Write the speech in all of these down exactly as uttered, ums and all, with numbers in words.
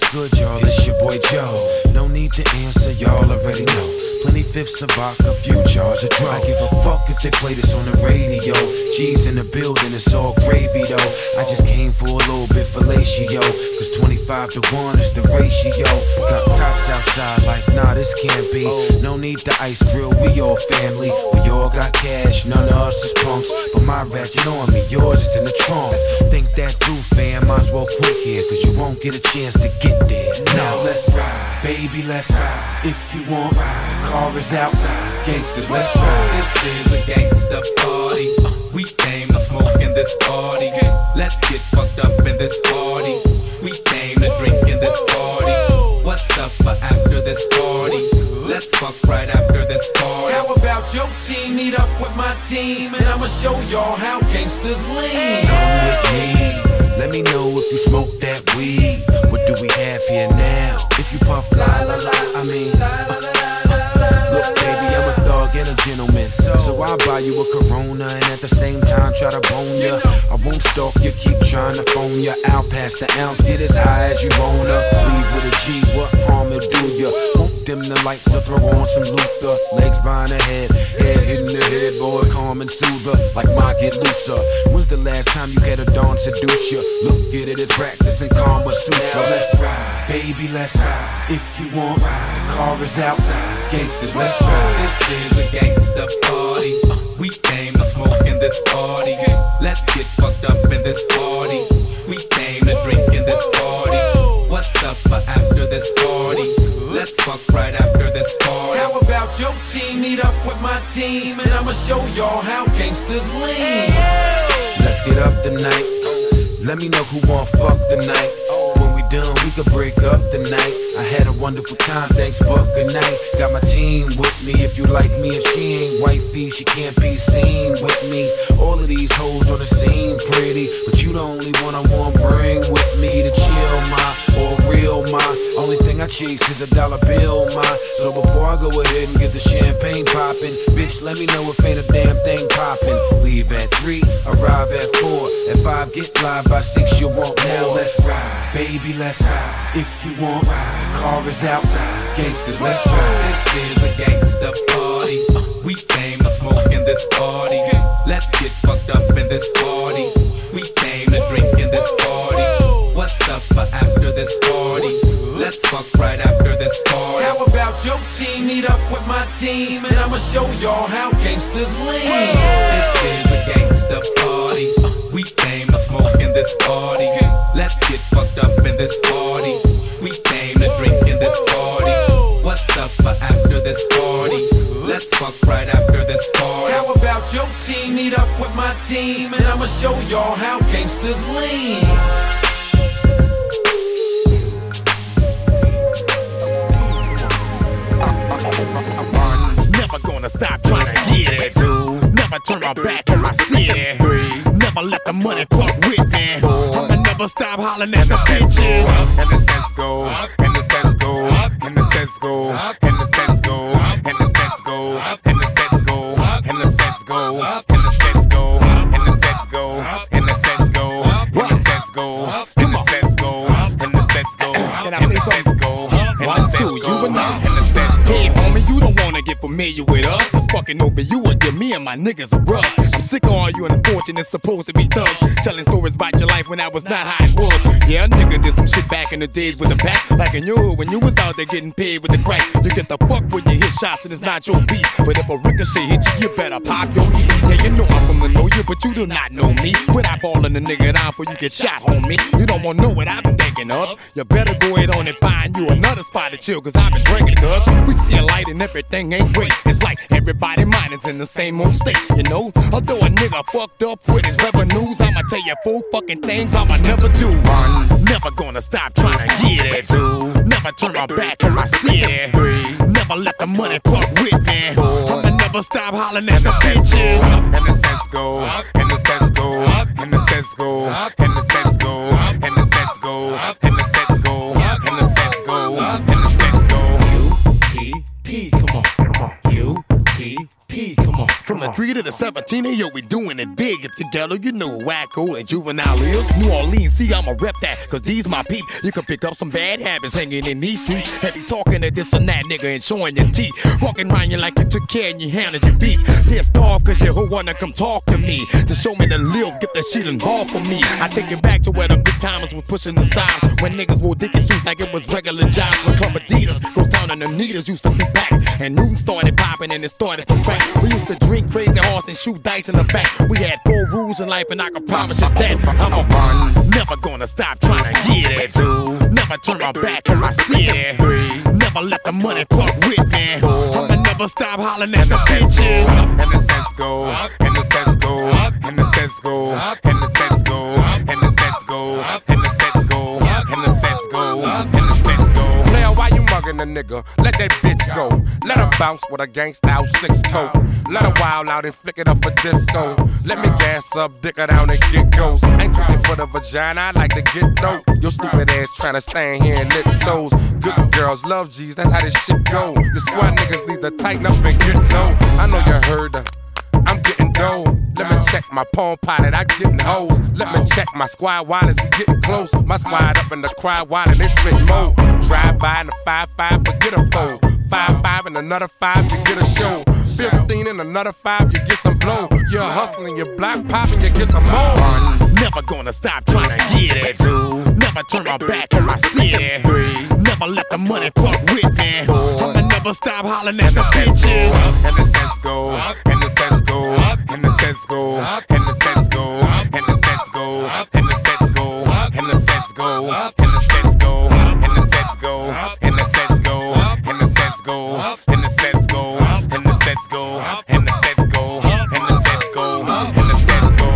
What's good, y'all? It's your boy Joe. No need to answer, y'all already know. Plenty fifths of vodka, few jars of dro. I give a fuck if they play this on the radio. G's in the building, it's all gravy though. I just came for a little bit fellatio, cause twenty-five to one is the ratio. Got cops outside like, nah, this can't be. No need to ice grill, we all family. We all got cash, none of us is punks. But my ratchet on me, yours is in the trunk. Think that through, fam, might as well quit here, cause you won't get a chance to get there. Now let's ride, baby, let's ride. If you want, the car is outside. Gangsters, let's ride. This is a gangsta party. Uh, we came to smoke in this party. Let's get fucked up in this party. We came to drink in this party. What's up for after this party? Let's fuck right after this party. How about your team meet up with my team, and I'ma show y'all how gangsters lean. Come with me, let me know if you smoke that weed. What do we have here now? If you puff la la la, I mean uh, look baby, I'm a thug and a gentleman, so I'll buy you a Corona and at the same time try to bone ya. I won't stalk you, keep trying to phone ya. Out past the ounce, get as high as you wanna. Leave with a G, what harm it do ya? Won't dim the lights or throw on some Luther. Legs behind the head, head hitting the head, boy, calm and soother, like my get looser. When's the last time you had a dawn seduce ya? Look at it as practice and Kama Sutra. Now let's ride, baby, let's ride. If you want, the car is outside. Gangsters, let's ride. This is a gangsta party. Uh, we came to smoke in this party. Let's get fucked up in this party. We came to drink in this party. What's up for after this party? Let's fuck right after this party. How about your team meet up with my team, and I'ma show y'all how gangsters lean. Let's get up tonight. Let me know who want fuck tonight. When we done, we could break up tonight. I had a wonderful time, thanks, but good night. Got my team with me. If you like me, if she ain't wifey, she can't be seen with me. All of these hoes on the scene pretty, but you the only one I want bring with me to chill, my or real my. Only thing I chase is a dollar bill, my. So before I go ahead and get the champagne poppin', bitch, let me know if ain't a damn thing poppin'. Leave at three, arrive at four. At five, get live by six, you want now. Let's ride, baby, let's ride. If you want, the car is outside. Gangsters, let's ride. This is a gangsta party. Uh, we came to smoke in this party. Let's get fucked up in this party. We came to drink in this party. What's up for after this party? Let's fuck right after this party. How about your team meet up with my team, and I'ma show y'all how gangsters lean. This is a gangsta party. Uh, we came to smoke in this party. Let's get fucked up in this party. We came to drink in this party. What's up for after this party? Let's fuck right after this party. How about your team meet up with my team, and I'ma show y'all how gangsters lean. Never gonna stop trying to get it. Two. Never turn my back on my city. Three. Never let the money fuck with me. Four. I'ma never stop hollering at the bitches. And the sense go, and the sense go, and the sense go, and the sense go, and the sense go, and the sense go, and the sense go, and the sense go, and the sense go, and the sense go, and the sense go, and the sense go, and the sense go, Can I say something? One, two, you and I. and the sense go. Hey, homie, you don't wanna get familiar with us. Fucking over you or give me and my niggas a rush. I'm sick of all you unfortunate supposed to be thugs telling stories about your life when I was not how it was. Yeah, a nigga did some shit back in the days with a back. Like in your hood when you was out there getting paid with the crack. You get the fuck when you hit shots and it's not your beat. But if a ricochet hit you, you better pop your heat. Yeah, you know I'm from the know you, but you do not know me. When I ballin' the nigga down before you get shot, homie. You don't wanna know what I've been thinking of. You better go ahead on and find you another spot to chill, cause I've been drinking, cuz we see a light and everything ain't great. It's like everybody mind is in the same old state, you know. Although a nigga fucked up with his revenues, I'ma tell you four fucking things I'ma never do. One, never gonna stop trying to get it. Two, never turn my back on my city. Three, never let the money fuck with me. Four, I'ma never stop hollering at the bitches. And the sense go, and the sense go, and the sense go, and the sense go, and the sense go, and the sense go, and the sense go, and the sense go. U T P, come on. U T P, come on. From From the three to the seventeen, hey, yo, we doing it big. If together, you know Wacko and Juvenile is. New Orleans, see, I'ma rep that, cause these my peep. You can pick up some bad habits hanging in these streets. Heavy talking to this and that nigga and showing your teeth. Walking around you like you took care and you handled your beat. Pissed off cause your hoe wanna come talk to me. To show me the live, get that shit involved for me. I take it back to where the big timers was pushing the sides. When niggas wore dicky suits like it was regular jobs. When Club Adidas, Ghost Town and the Needles used to be back. And Newton started popping and it started from crack. We used to drink crazy horse and shoot dice in the back. We had four rules in life and I can promise you that I'ma run, never gonna stop trying to get it. Two, never turn my back on my city. Three, never let the money fuck with me. Four, I'ma never stop hollering at the bitches. And the sense go, and the sense go, and the sense go, and the sense go, and the sense go, and the sense go, and the sense go, and the sense go. Player, why you mugging a nigga? Let that bitch go. Let her bounce with a gangsta six coat. Let her wild out and flick it up for disco. Let me gas up, dick her down and get ghost. Ain't tweaking for the vagina, I like to get dope. Your stupid ass tryna stand here and lick toes. Good girls love G's, that's how this shit go. The squad niggas need to tighten up and get low. I know you heard her, I'm getting dough. Let me check my palm pilot, I getting hoes. Let me check my squad wallets, we getting close. My squad up in the cry wallet, they spit more. Drive by in the five five, forget a foe. Five five and another five, you get a show. Fifteen and another five, you get some blow. You're hustling, you're block popping, you get some more. Run, never gonna stop trying to get it. Two, never turn my back on my city. Three, never let the money fuck with me. Four, I'ma never stop hollering at the bitches. And the sense go, and the sense go, and the sense go, and the sense go, and the sense go, and the sense go, and the sense go, and the sense go, and the sense go, and the sense go, and the sense go, and the sense go, and the sense go, and the sense go, and the sense go, and the sense go.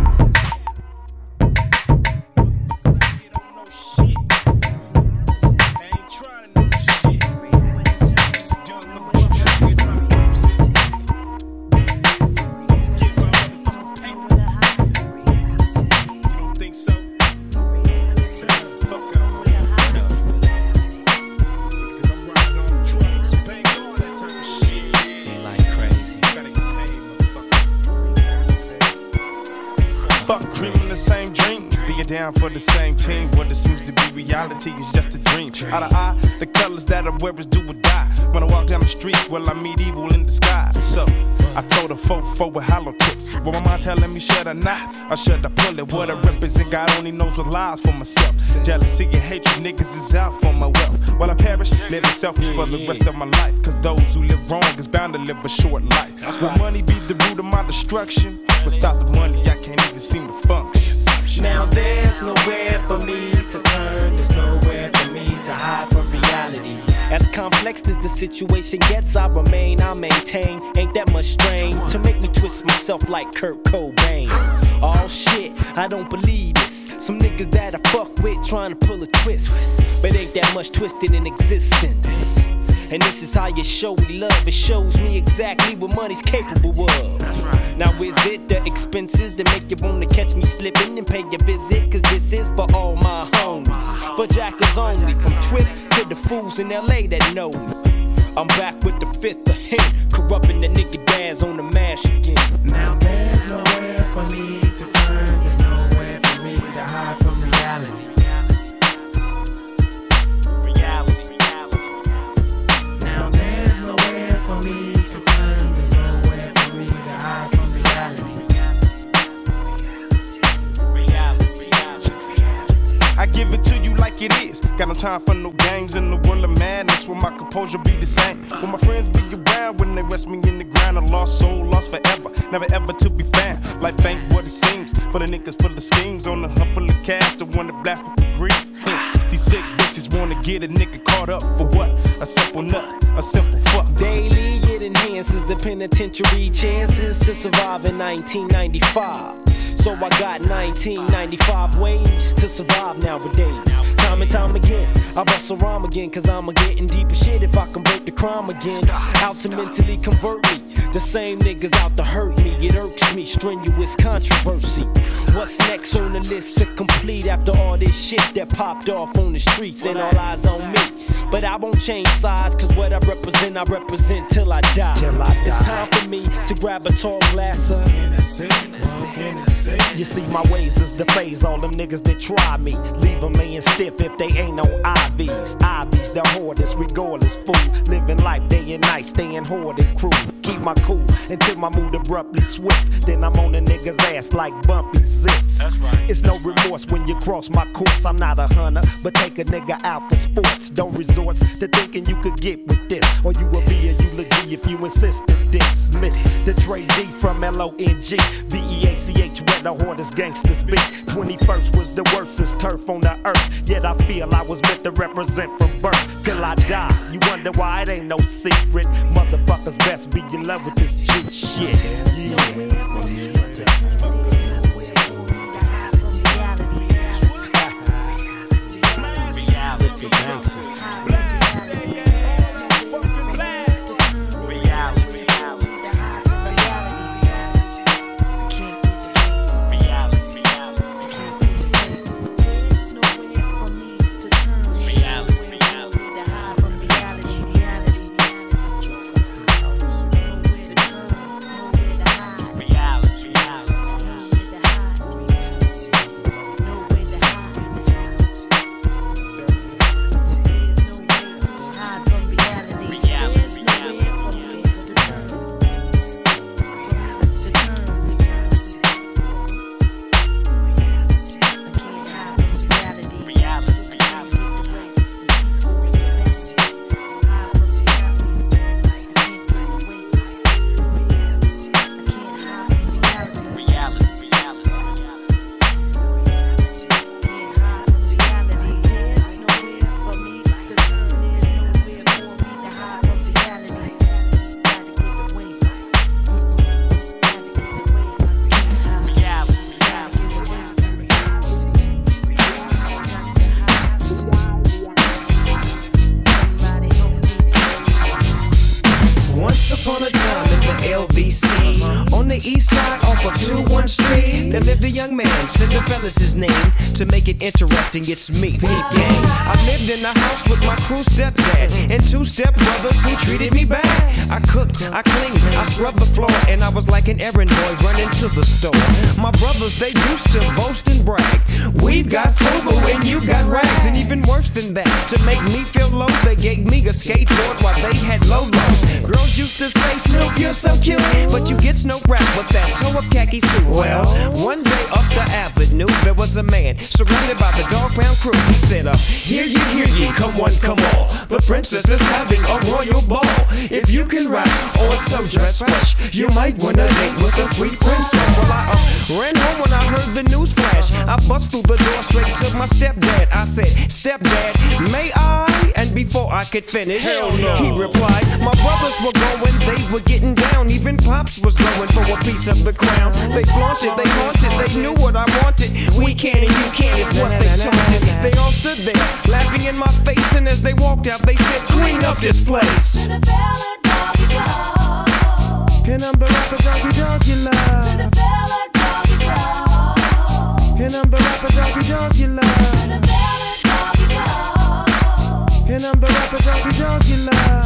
Down for the same team, what it seems to be reality is just a dream. Out of eye, the colors that I wear is do or die. When I walk down the street, well, I meet evil in disguise. So I told a fofo with hollow tips. Well, my mom telling me should I not, or should I pull it? What I represent, God only knows what lies for myself. Jealousy and hatred, niggas is out for my wealth. Well, I perish, living selfish for the rest of my life. Cause those who live wrong is bound to live a short life. Will money be the root of my destruction? Without the money, I can't even seem to function. Now there's nowhere for me to turn, there's nowhere for me to hide from reality. As complex as the situation gets, I remain, I maintain. Ain't that much strain to make me twist myself like Kurt Cobain. Oh shit, I don't believe this. Some niggas that I fuck with trying to pull a twist, but ain't that much twisted in existence. And this is how you show me love. It shows me exactly what money's capable of. Now is it the expenses that make you wanna catch me slipping and pay a visit? Cause this is for all my homies, for jackers only. From Twist to the fools in L A that know me. I'm back with the fifth of hint, corrupting the nigga dads on the mash again. Now there's nowhere for me to turn, there's nowhere for me to hide from reality. Reality, reality. Now there's nowhere for me to turn, there's nowhere for me to hide from reality. Reality, reality. I give it to you like it is. Got no time for no games in the world of madness where my composure be the same. When my friends be around, when they rest me in the ground, a lost soul, lost forever, never ever to be found. Life ain't what it seems for the niggas full of schemes on the hunt full of cash, the one that blast me for greed. These sick bitches wanna get a nigga caught up for what? A simple nut, a simple fuck. Daily it enhances the penitentiary chances to survive in nineteen ninety-five. So I got nineteen ninety-five ways to survive nowadays. Time and time again, I bust a rhyme again, cause I'm a getting deeper shit if I convert the crime again. Out to mentally convert me, The same niggas out to hurt me, it irks me, strenuous controversy. What's next on the list to complete after all this shit that popped off on the streets and all eyes on me? But I won't change sides, cause what I represent, I represent till I die. Till I die. It's time for me to grab a tall glass of You see my ways is the phase, all them niggas that try me, leave them laying stiff if they ain't on I Vs. I Vs, the hardest, regardless, fool. Living life day and night, staying hoarded crew. Keep my cool until my mood abruptly swift. Then I'm on a nigga's ass like bumpy zips. That's right. It's no remorse when you cross my course. I'm not a hunter, but take a nigga out for sports. Don't resort to thinking you could get with this, or you will be a eulogy if you insist to dismiss the trade D from L O N G B E A C H, where the hardest gangsters be. twenty-first was the worstest turf on the earth, yet I feel I was meant to represent from birth till I die. You wonder why it ain't no secret. Motherfuckers best be in love with this G shit. Yeah. His name to make it interesting. It's me, Peep Gang. I lived in a house with my crew stepdad and two stepbrothers who treated me bad. I cooked, I cleaned, I scrubbed the floor, and I was like an errand boy running to the store. My brothers, they used to boast and brag. We've got frugal and you got rags, and even worse than that, to make me feel low, they gave me a skateboard while they had low lows. Girls used to say, Snoop, you're so cute, but you get no rap with that toe-up khaki suit. Well, one day up the avenue, there was a man surrounded by the dog pound crew. He said, uh, hear ye, hear ye, come one, come all. The princess is having a royal ball. If you can rap or so dress fresh, you might wanna date with a sweet princess. Well, I uh, ran home when I heard the news flash. I bust through the door straight to my stepdad. I said, stepdad, may I? And before I could finish, hell no, he replied, my brothers were going, they were getting down. Even Pops was going for a piece of the crown. They flaunted, they haunted, they knew what I wanted. We can and you can is what they taunted. They all stood there, laughing in my face, and as they walked out, they said, clean up this place. And I'm the rapper doggy dog you love. And I'm the rapper doggy dog you love. And I'm the rapper doggy dog you love.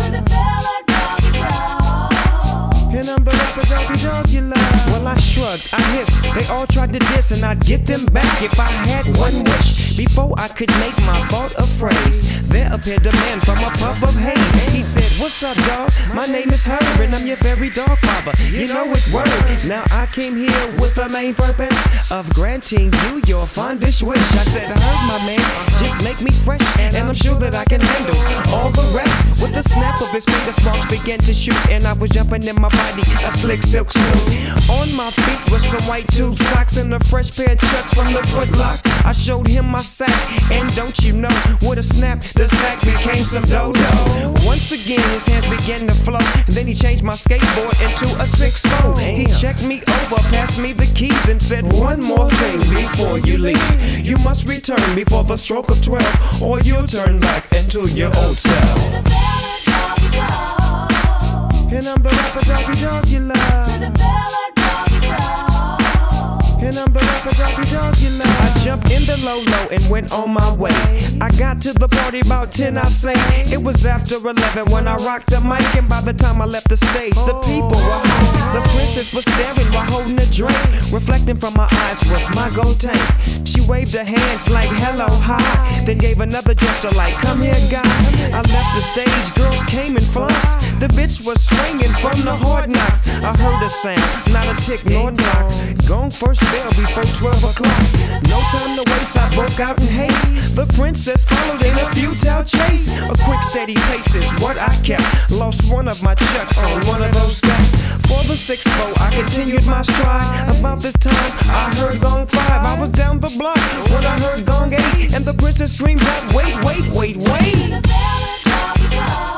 And I'm the rapper doggy dog you love. Well, I shrugged, I hissed. They all tried to diss, and I'd get them back if I had one wish. Before I could make my thought a phrase, there appeared a man from a puff of haze. He said, what's up, dog? My name is Herb, and I'm your very dog father. You know it's word. Now I came here with the main purpose of granting you your fondest wish. I said, Herb, my man, just make me fresh, and I'm sure that I can handle all the rest. With the snap of his finger, sparks began to shoot, and I was jumping in my body, a slick silk suit. On my feet was some white tube socks and a fresh pair of chucks from the Foot Lock. I showed him my sack, and don't you know, with a snap, the sack became some dodo. Once again, his hands began to flow, and then he changed my skateboard into a six-four. He checked me over, passed me the keys, and said, one more thing before you leave. You must return before the stroke of twelve, or you'll turn back into your old self. And I'm the rapper doggy dog you love. Cinderella doggy dog. And I'm the rapper doggy dog you love. I jumped in the low-low and went on my way. I got to the party about ten, I say. It was after eleven when I rocked the mic, and by the time I left the stage, the people were high. The princess was staring while holding a drink. Reflecting from my eyes was my gold tank. She waved her hands like hello, hi, then gave another gesture like come here, guy. I left the stage, girls came in flocks. The bitch was swinging from the hard knocks. I heard a sound, not a tick nor knock. Gone first bell before twelve o'clock. No time to waste, I broke out in haste. The princess followed in a futile chase. A quick steady pace is what I kept. Lost one of my chucks on one of those steps. For the sixth bow, I continued my stride. About this time, I heard gong five. I was down the block when I heard gong eight, and the princess screamed out, wait, wait, wait, wait. Cinderella doggy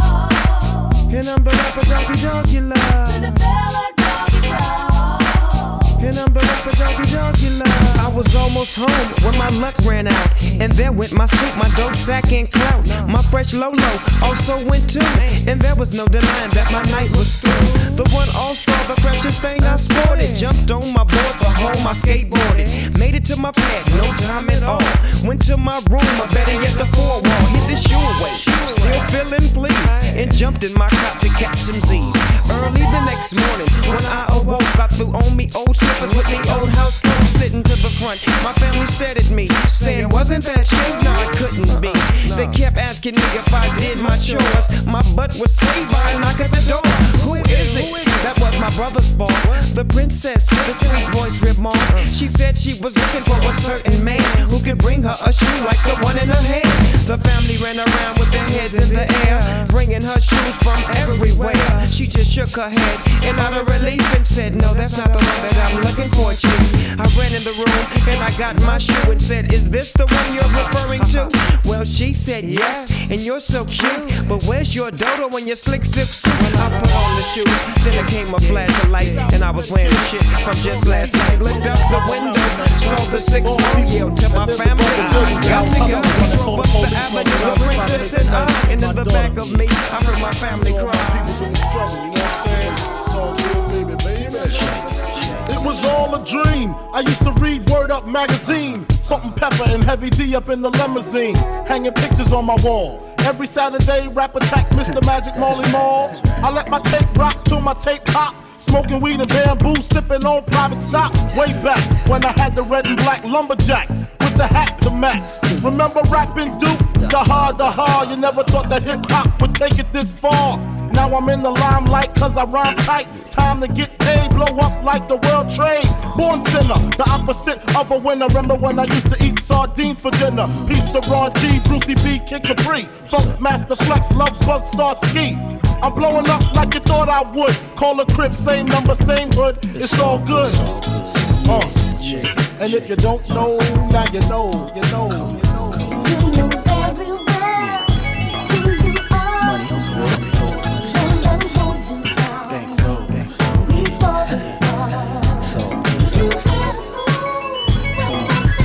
dog. And I'm the rapper doggy dog you love. Cinderella doggy dog. And I'm the rapper doggy dog you love. I was almost home when my luck ran out, and there went my suit, my dope sack and clout. My fresh Lolo also went too, and there was no denying that my night was through. The one all-star, the freshest thing I sported. Jumped on my board for home, I skateboarded. Made it to my pad, no time at all. Went to my room, or better yet the four wall. Hit the shoe away, still feeling pleased, and jumped in my cop to catch some Z's. Early the next morning, when I awoke, I threw on me old slippers with me old house clothes, slitting to the front. My family stared at me, saying, wasn't that you? No, it couldn't be. They kept asking me if I did my chores. My butt was saved by a knock at the door. Who is it? That was my brother's ball. The princess, the sweet voice remarked. She said she was looking for a certain man who could bring her a shoe like the one in her hand. The family ran around with their heads in the air, bringing her shoes from everywhere. She just shook her head and out of relief and said, no, that's not the one that I'm looking for, chief. I ran in the room and I got my shoe and said, is this the one you're referring to? Well, she said yes, and you're so cute, but where's your dodo and your slick zip suit? I put on the shoes, then there came a flash of light, and I was wearing the shit from just last night. Looked out the window, saw the six one, yelled to my family, I got to go. We drove up the avenue, the princess and I, and in the back of me, I heard my family cry. It was all a dream. I used to read Word Up magazine. Salt-N-Pepa and Heavy D up in the limousine, hanging pictures on my wall. Every Saturday, Rap Attack, Mister Magic, Marley Marl. I let my tape rock till my tape pop. Smoking weed and bamboo, sipping on private stock. Way back when I had the red and black lumberjack with the hat to match. Remember rapping Duke? The hard, the hard. You never thought that hip hop would take it this far. Now I'm in the limelight cause I rhyme tight. Time to get paid, blow up like the world trade. Born sinner, the opposite of a winner. Remember when I used to eat sardines for dinner? Peace to Ron G, Brucey B, Kid Capri, Funk Master Flex, Love Bug, Star Ski. I'm blowing up like you thought I would. Call a crib, same number, same hood. It's all good. Uh. And if you don't know, now you know, you know, you know. You know very well who you are. Don't let 'em hold you down. Reach for the stars. You have to go.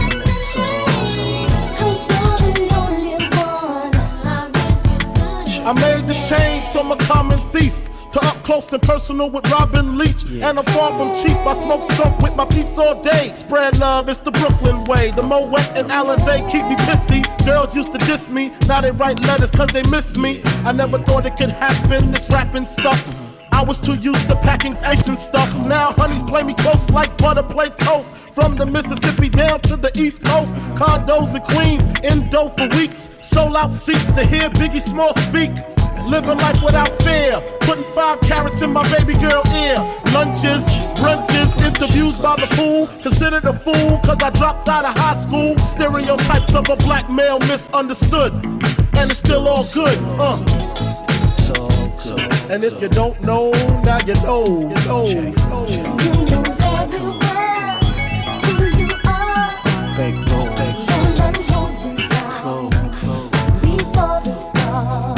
'Cause you're the only one. I'll give you good. I made the change from a common thief to up close and personal with Robin Leach. Yeah. And I'm far from cheap, I smoke skunk with my peeps all day. Spread love, it's the Brooklyn way. The Moet and Alizé keep me pissy. Girls used to diss me, now they write letters cause they miss me. I never thought it could happen, this rapping stuff. I was too used to packing ice and stuff. Now honeys play me close like butter play toast. From the Mississippi down to the East Coast. Condos in Queens, in dough for weeks. Sold out seats to hear Biggie Small speak. Living life without fear, putting five carats in my baby girl ear. Lunches, brunches, interviews by the fool. Considered a fool cause I dropped out of high school. Stereotypes of a black male misunderstood. And it's still all good, uh. And if you don't know, now you know, you know, you know. You know very well who you are. Don't let 'em hold you down. Reach for the stars.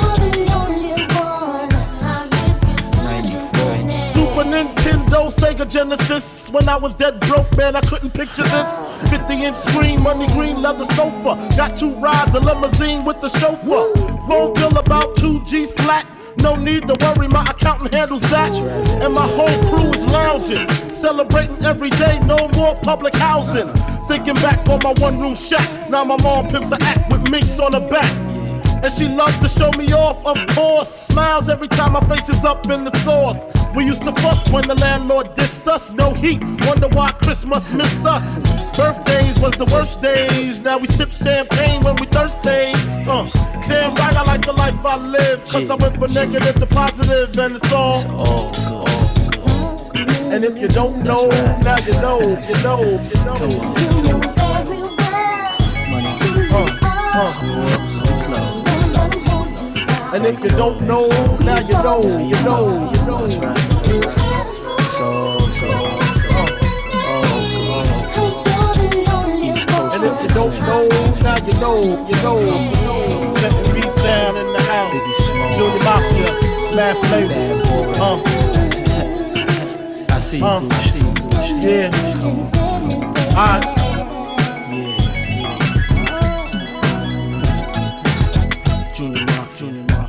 Super Nintendo, Sega Genesis. When I was dead broke, man, I couldn't picture this. fifty inch screen, money green, leather sofa. Got two rides, a limousine with the chauffeur. Phone bill about two G's flat. No need to worry, my accountant handles that. And my whole crew is lounging, celebrating every day, no more public housing. Thinking back on my one room shack. Now my mom pimps a act with minks on her back. And she loves to show me off, of course. Smiles every time my face is up in the sauce. We used to fuss when the landlord dissed us. No heat, wonder why Christmas missed us. Birthdays was the worst days. Now we sip champagne when we thirsty. Uh, damn right, I like the life I live. Cause I went from negative to positive, and it's all good. And if you don't know, now you know, you know, you know. Uh, uh. And if you don't know, now you know, you know, you know. So, so, and if you don't know, now you know, you know, you know. Let me be down in the house. Junior Mafia, Mad Flavor. Uh. I see you, uh. I see you. Yeah. Alright. Junior Mafia, Junior Mafia.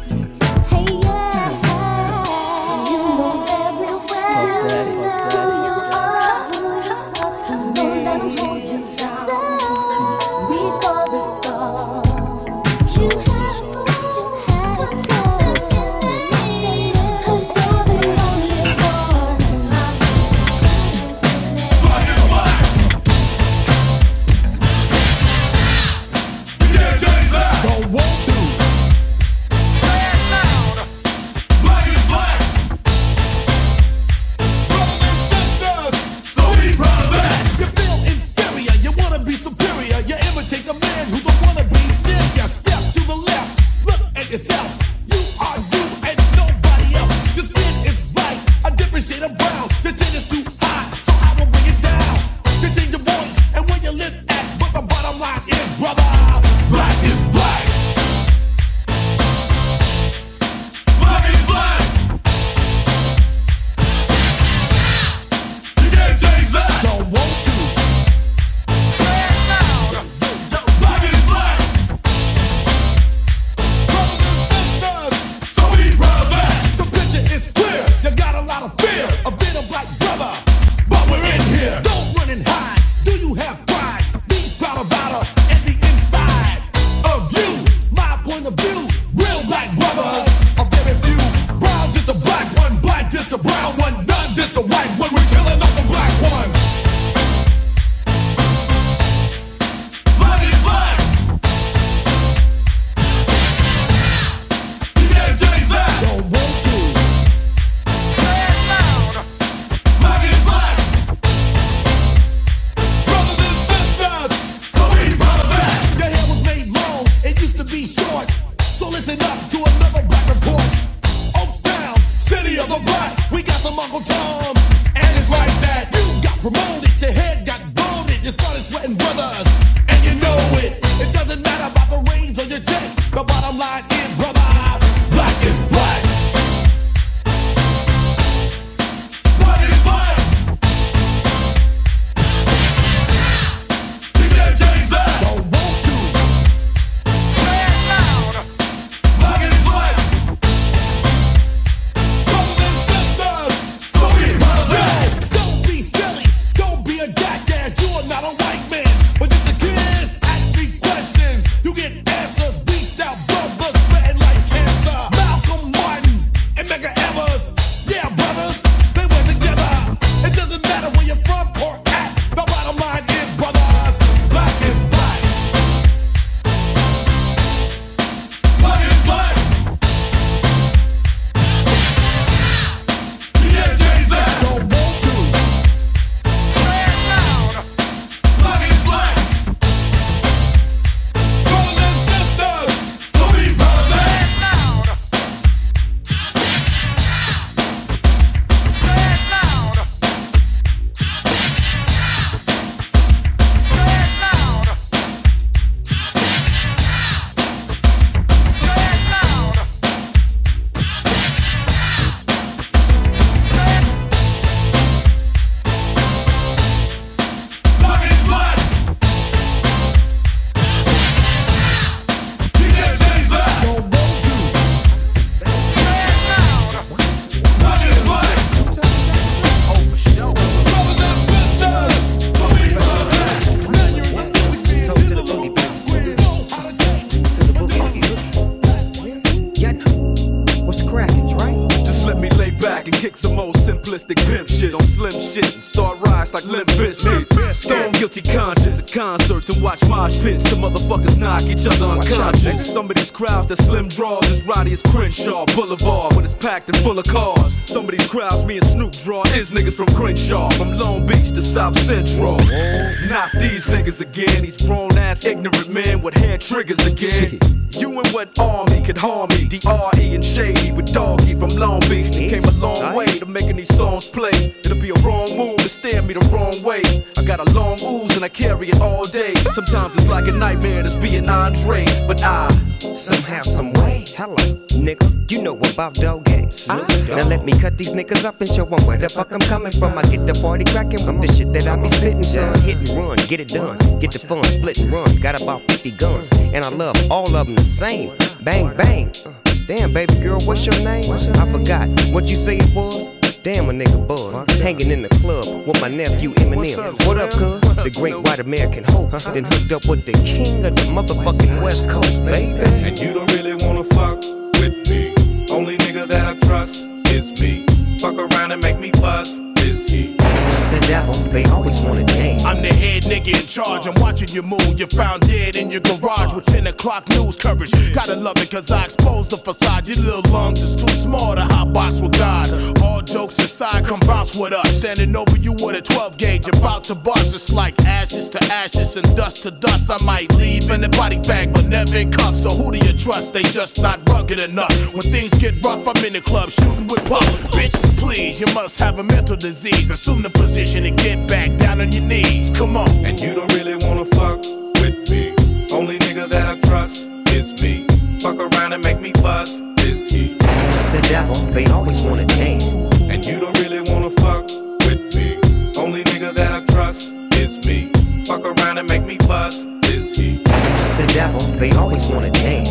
slim shit and start rise like Limp Bizkit. Stone guilty conscience at concerts and watch mosh pits. Some motherfuckers knock each other unconscious. Some of these crowds that slim draws is rowdy as Crenshaw Boulevard when it's packed and full of cars. Some of these crowds me and Snoop draw is niggas from Crenshaw, from Long Beach to South Central. Not these niggas again, these grown ass ignorant men with hair triggers again. You and what army could harm me? D R E and Shady with Doggy from Long Beach. They came a long way to making these songs play. It'll be a wrong move to stare me the wrong way. I got a long ooze and I carry it all day. Sometimes it's like a nightmare that's being Andre, but I somehow, some way. Hello, nigga, you know about dog games. Now let me cut these niggas up and show them where the fuck I'm coming from. I get the party cracking with the shit that I be spitting, son. Hit and run, get it done, get the fun, split and run. Got about fifty guns, and I love all of them the same. Bang, bang. Damn, baby girl, what's your name? I forgot what you say it was. Damn, a nigga buzz, hanging in the club with my nephew Eminem. What up, cuz? The great white American hope. Then hooked up with the king of the motherfucking West Coast, baby. And you don't really wanna fuck with me. Only nigga that I trust is me. Fuck around and make me bust is he. The devil, they always wanna dance. I'm the head nigga in charge. I'm watching you move. You're found dead in your garage with ten o'clock news coverage. Gotta love it cause I exposed the facade. Your little lungs is too small to hot box with God. All jokes aside, come bounce with us. Standing over you with a twelve gauge, about to bust. It's like ashes to ashes and dust to dust. I might leave in a body bag, but never in cuffs. So who do you trust? They just not rugged enough. When things get rough, I'm in the club shooting with puff. Bitches, please, you must have a mental disease. Assume the position and get back down on your knees. Come on. And you don't really wanna fuck with me. Only nigga that I trust is me. Fuck around and make me bust is he. The devil, they always wanna dance. And you don't really wanna fuck with me. Only nigga that I trust is me. Fuck around and make me bust is he. The devil, they always wanna dance.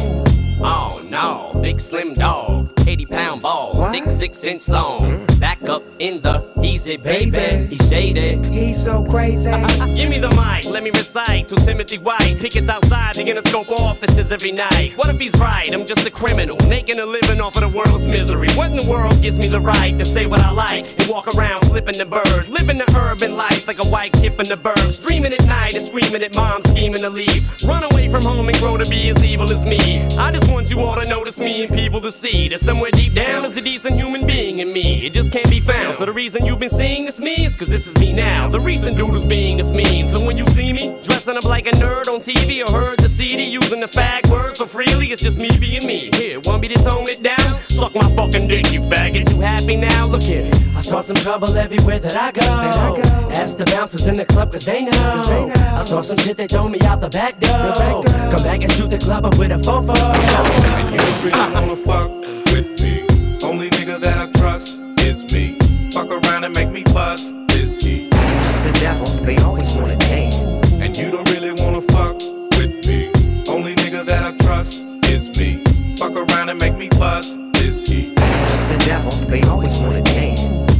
Oh no, big slim dog, eighty pound balls, thick six inch long. Back up in the easy baby, he's shady. He's so crazy. Give me the mic, let me recite to Timothy White. Pickets outside the Interscope offices every night. What if he's right? I'm just a criminal, making a living off of the world's misery. What in the world gives me the right to say what I like and walk around flipping the bird, living the urban life like a white kid from the burbs, dreaming at night and screaming at mom, scheming to leave, run away from home and grow to be as evil as me. I just want you all to notice me and people to see that somewhere deep down there's a decent human being in me. It just can't be found. So the reason you've been seeing this me is cause this is me now. The recent dude who's being this mean. So when you see me dressing up like a nerd on T V or heard the C D using the fag word so freely, it's just me being me. Here, want me to tone it down? Suck my fucking dick, you faggot. You happy now? Look here, I start some trouble everywhere that I go. That I go. Ask the bouncers in the club cause they know. Cause they know. I start some shit, they throw me out the back door. The back door. Come back and shoot the club up with a fofo. And you don't really wanna fuck with me. Only nigga that I trust is me. Fuck around and make me bust is he. The devil, they always wanna dance. And you don't really wanna fuck with me. Only nigga that I trust is me. Fuck around and make me bust is he. The devil, they always wanna dance.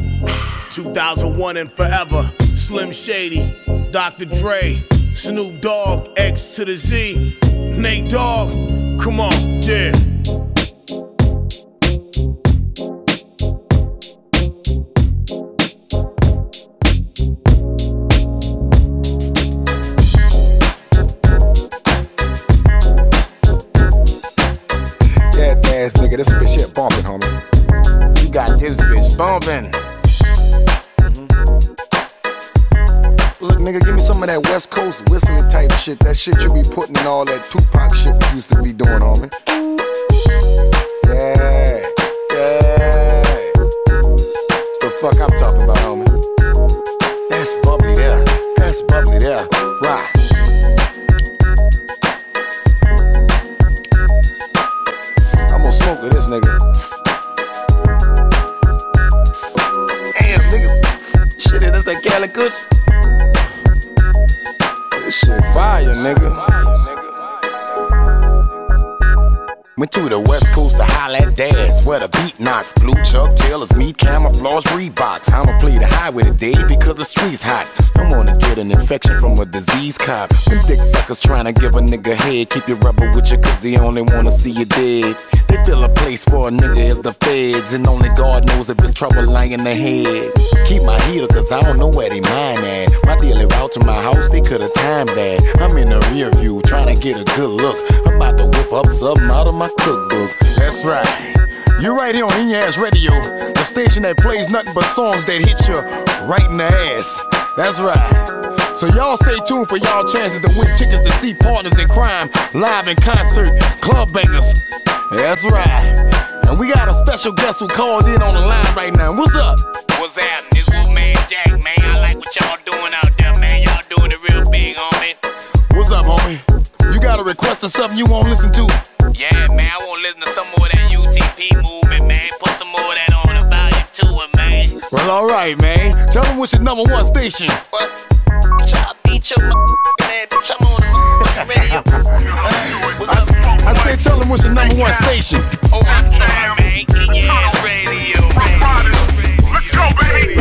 two thousand one and forever. Slim Shady, Doctor Dre, Snoop Dogg, X to the Z, Nate Dogg. Come on, yeah. Ass nigga, this bitch here bumping, homie. You got this bitch bumping. Mm-hmm. Look, nigga, give me some of that West Coast whistling type shit. That shit you be putting in all that Tupac shit you used to be doing, homie. Yeah, yeah. That's the fuck I'm talking about, homie. That's bubbly there. That's bubbly there. Right. Smoke with this nigga. Damn, nigga. Shit, is that Cali Kush? This shit fire, nigga. Went to the west coast to holla at Daz, where the beat knocks. Blue Chuck Taylors, me camouflage Reeboks. I'ma play the highway today because the street's hot. I wanna get an infection from a disease cop. Them dick suckers trying to give a nigga head. Keep your rubber with you cause they only wanna see you dead. They fill a place for a nigga as the feds, and only God knows if it's trouble lying ahead. Keep my heater cause I don't know where they mine at. My daily route to my house, they could've timed that. I'm in the rear view trying to get a good look. I'm about to whip up something out of my cookbook. That's right. You're right here on Enyas Radio, the station that plays nothing but songs that hit you right in the ass. That's right. So y'all stay tuned for y'all chances to win tickets to see Partners in Crime live in concert, Club Bangers. That's right. And we got a special guest who called in on the line right now. What's up? What's happening? This was Man Jack, man. I like what y'all doing out there, man. Y'all doing it real big, homie. What's up, homie? You got a request or something you won't listen to? Yeah, man, I want to listen to some more of that U T P movement, man. Put some more of that on about it to it, man. Well, alright, man. Tell them what's your number one station. What? Y'all beat your man, bitch, I'm on the radio. I, I said tell them what's your number one station. Oh, I'm sorry, man. Enyas Radio. Let's go, baby.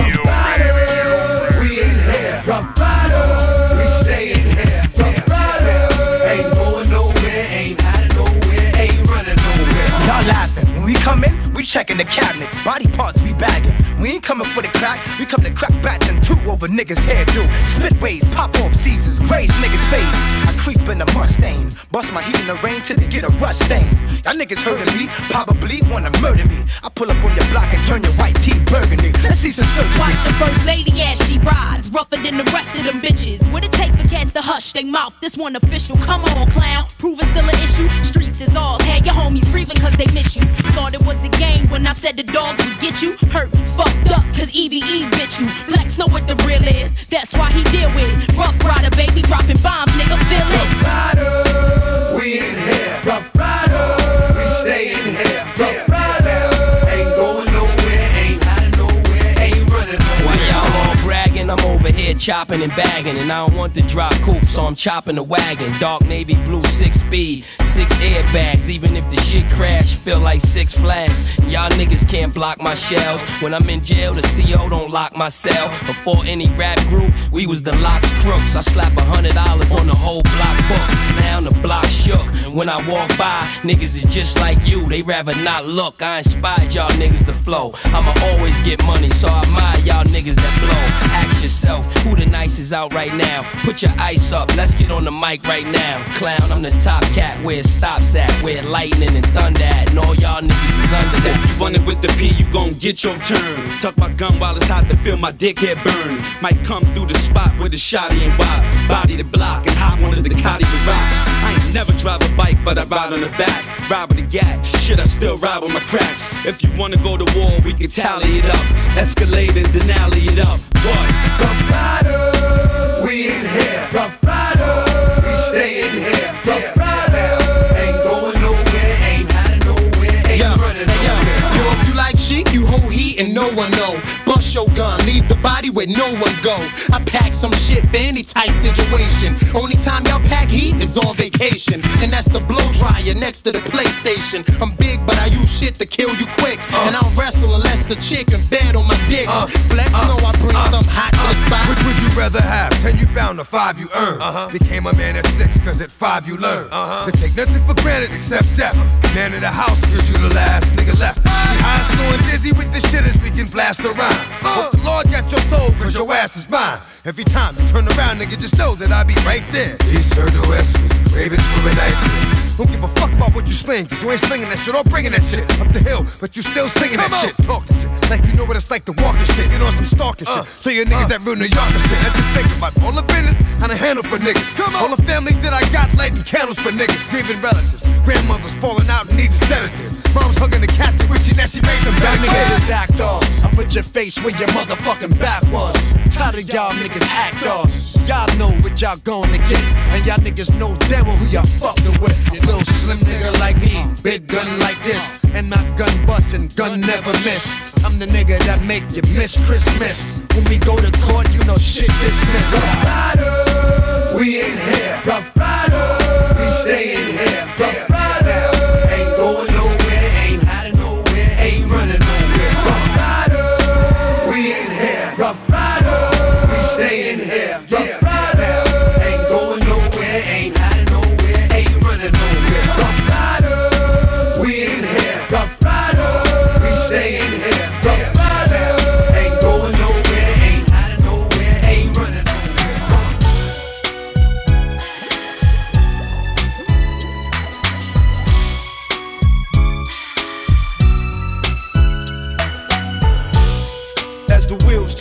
We in here. Rough Riders. We stay in here. Rough Riders. Ain't going nowhere. Ain't hiding nowhere. Ain't running nowhere. Y'all laughing. When we come in, we checking the cabinets. Body parts we bagging. We ain't coming for the crack. We come to crack bats and two over niggas' hairdo. Spit waves, pop off Caesars, graze niggas' fades. I creep in a Mustang. Bust my heat in the rain till they get a rust stain. Y'all niggas heard of me, probably wanna murder me. I pull up on your block and turn your white tee burgundy. Let's see some surgery. Watch the first lady as she rides, rougher than the rest of them bitches. What it take for cats to hush they mouth? This one official, come on clown. Proving still an issue, streets is all. Had your homies grieving cause they miss you. Thought it was a game when I said the dogs would get you. Hurt, fucked up cause E V E bitch you. Flex know what the real is, that's why he deal with Rough Rider, baby, dropping bombs, nigga, feel it. Rough Riders, we in here. Rough Riders, we stay in here. Rough Riders, ain't going nowhere, ain't hiding nowhere, ain't running nowhere. While y'all all bragging, I'm over here chopping and bagging, and I don't want to drop coupe, so I'm chopping the wagon. Dark navy blue, six speed, six airbags. Even if the shit crash, feel like Six Flags. Y'all niggas can't block my shells. When I'm in jail, the C O don't lock my cell. Before any rap group, we was the Locks Crooks. I slap a hundred dollars on the whole block books. Now the block shook. When I walk by, niggas is just like you. They rather not look. I inspired y'all niggas to flow. I'ma always get money, so I admire y'all niggas that blow. Ask yourself, who the nicest out right now? Put your ice up, let's get on the mic right now. Clown, I'm the top cat where it stops at, where lightning and thunder at, and all y'all niggas is under that. If you running with the P, you gon' get your turn. Tuck my gun while it's hot to feel my dick head burn. Might come through the spot with a shotty and wop. Body the block and hop one of the Cotty rocks. I ain't never drive a bike, but I ride on the back. Ride with a gat, shit, I still ride with my cracks. If you wanna go to war, we can tally it up. Escalate and then alley it up. What? Rough Riders, we in here. Rough Riders, we stay in here. Rough Riders, ain't going nowhere, ain't hiding nowhere, ain't Yo, running hey, yo, nowhere. yo, if you like chic, you hold heat and no one know. Bust your gun, leave the body where no one go. I pack some shit for any tight situation. Only time y'all pack heat is on vacation, and that's the blow dryer next to the PlayStation. I'm big, but I use shit to kill you quick, uh, and I don't wrestle unless a chick in bed on my dick. Uh, Flex uh, know I bring uh, some hot to the spot. Which would you rather have? Ten you found or five you earned? Uh-huh. Became a man at six, cause at five you learned. Uh-huh. To take nothing for granted except death. Man of the house, cause you the last nigga left. See high, slow, and dizzy with the shit as we can blast around. Hope the Lord got your soul, cause your ass is mine. Every time you turn around, nigga, just know that I be right there. East or the west, craving for a night. Don't give a fuck about what you sling, cause you ain't slinging that shit or bringing that shit up the hill, but you still singing Come that on. Shit. Talking shit, like you know what it's like to walk and shit. Get on some stalking uh, shit, so you niggas uh, that real New Yorker shit. I just think about all the business and a handle for niggas. Come on. All the family that I got lighting candles for niggas. Grieving relatives, grandmothers falling out and needing sedatives. Mom's hugging the casket, wishing that she made them better Y'all kids. niggas act off. I put your face where your motherfucking back was. Tired of y'all niggas act off. Y'all know what y'all gonna get, and y'all niggas know damn well who y'all fucking with. You little slim nigga like me, big gun like this, and my gun bustin', gun never miss. I'm the nigga that make you miss Christmas. When we go to court, you know shit dismissed. Rough Riders, we in here. Rough Riders, we stay in here. Rough Riders, ain't going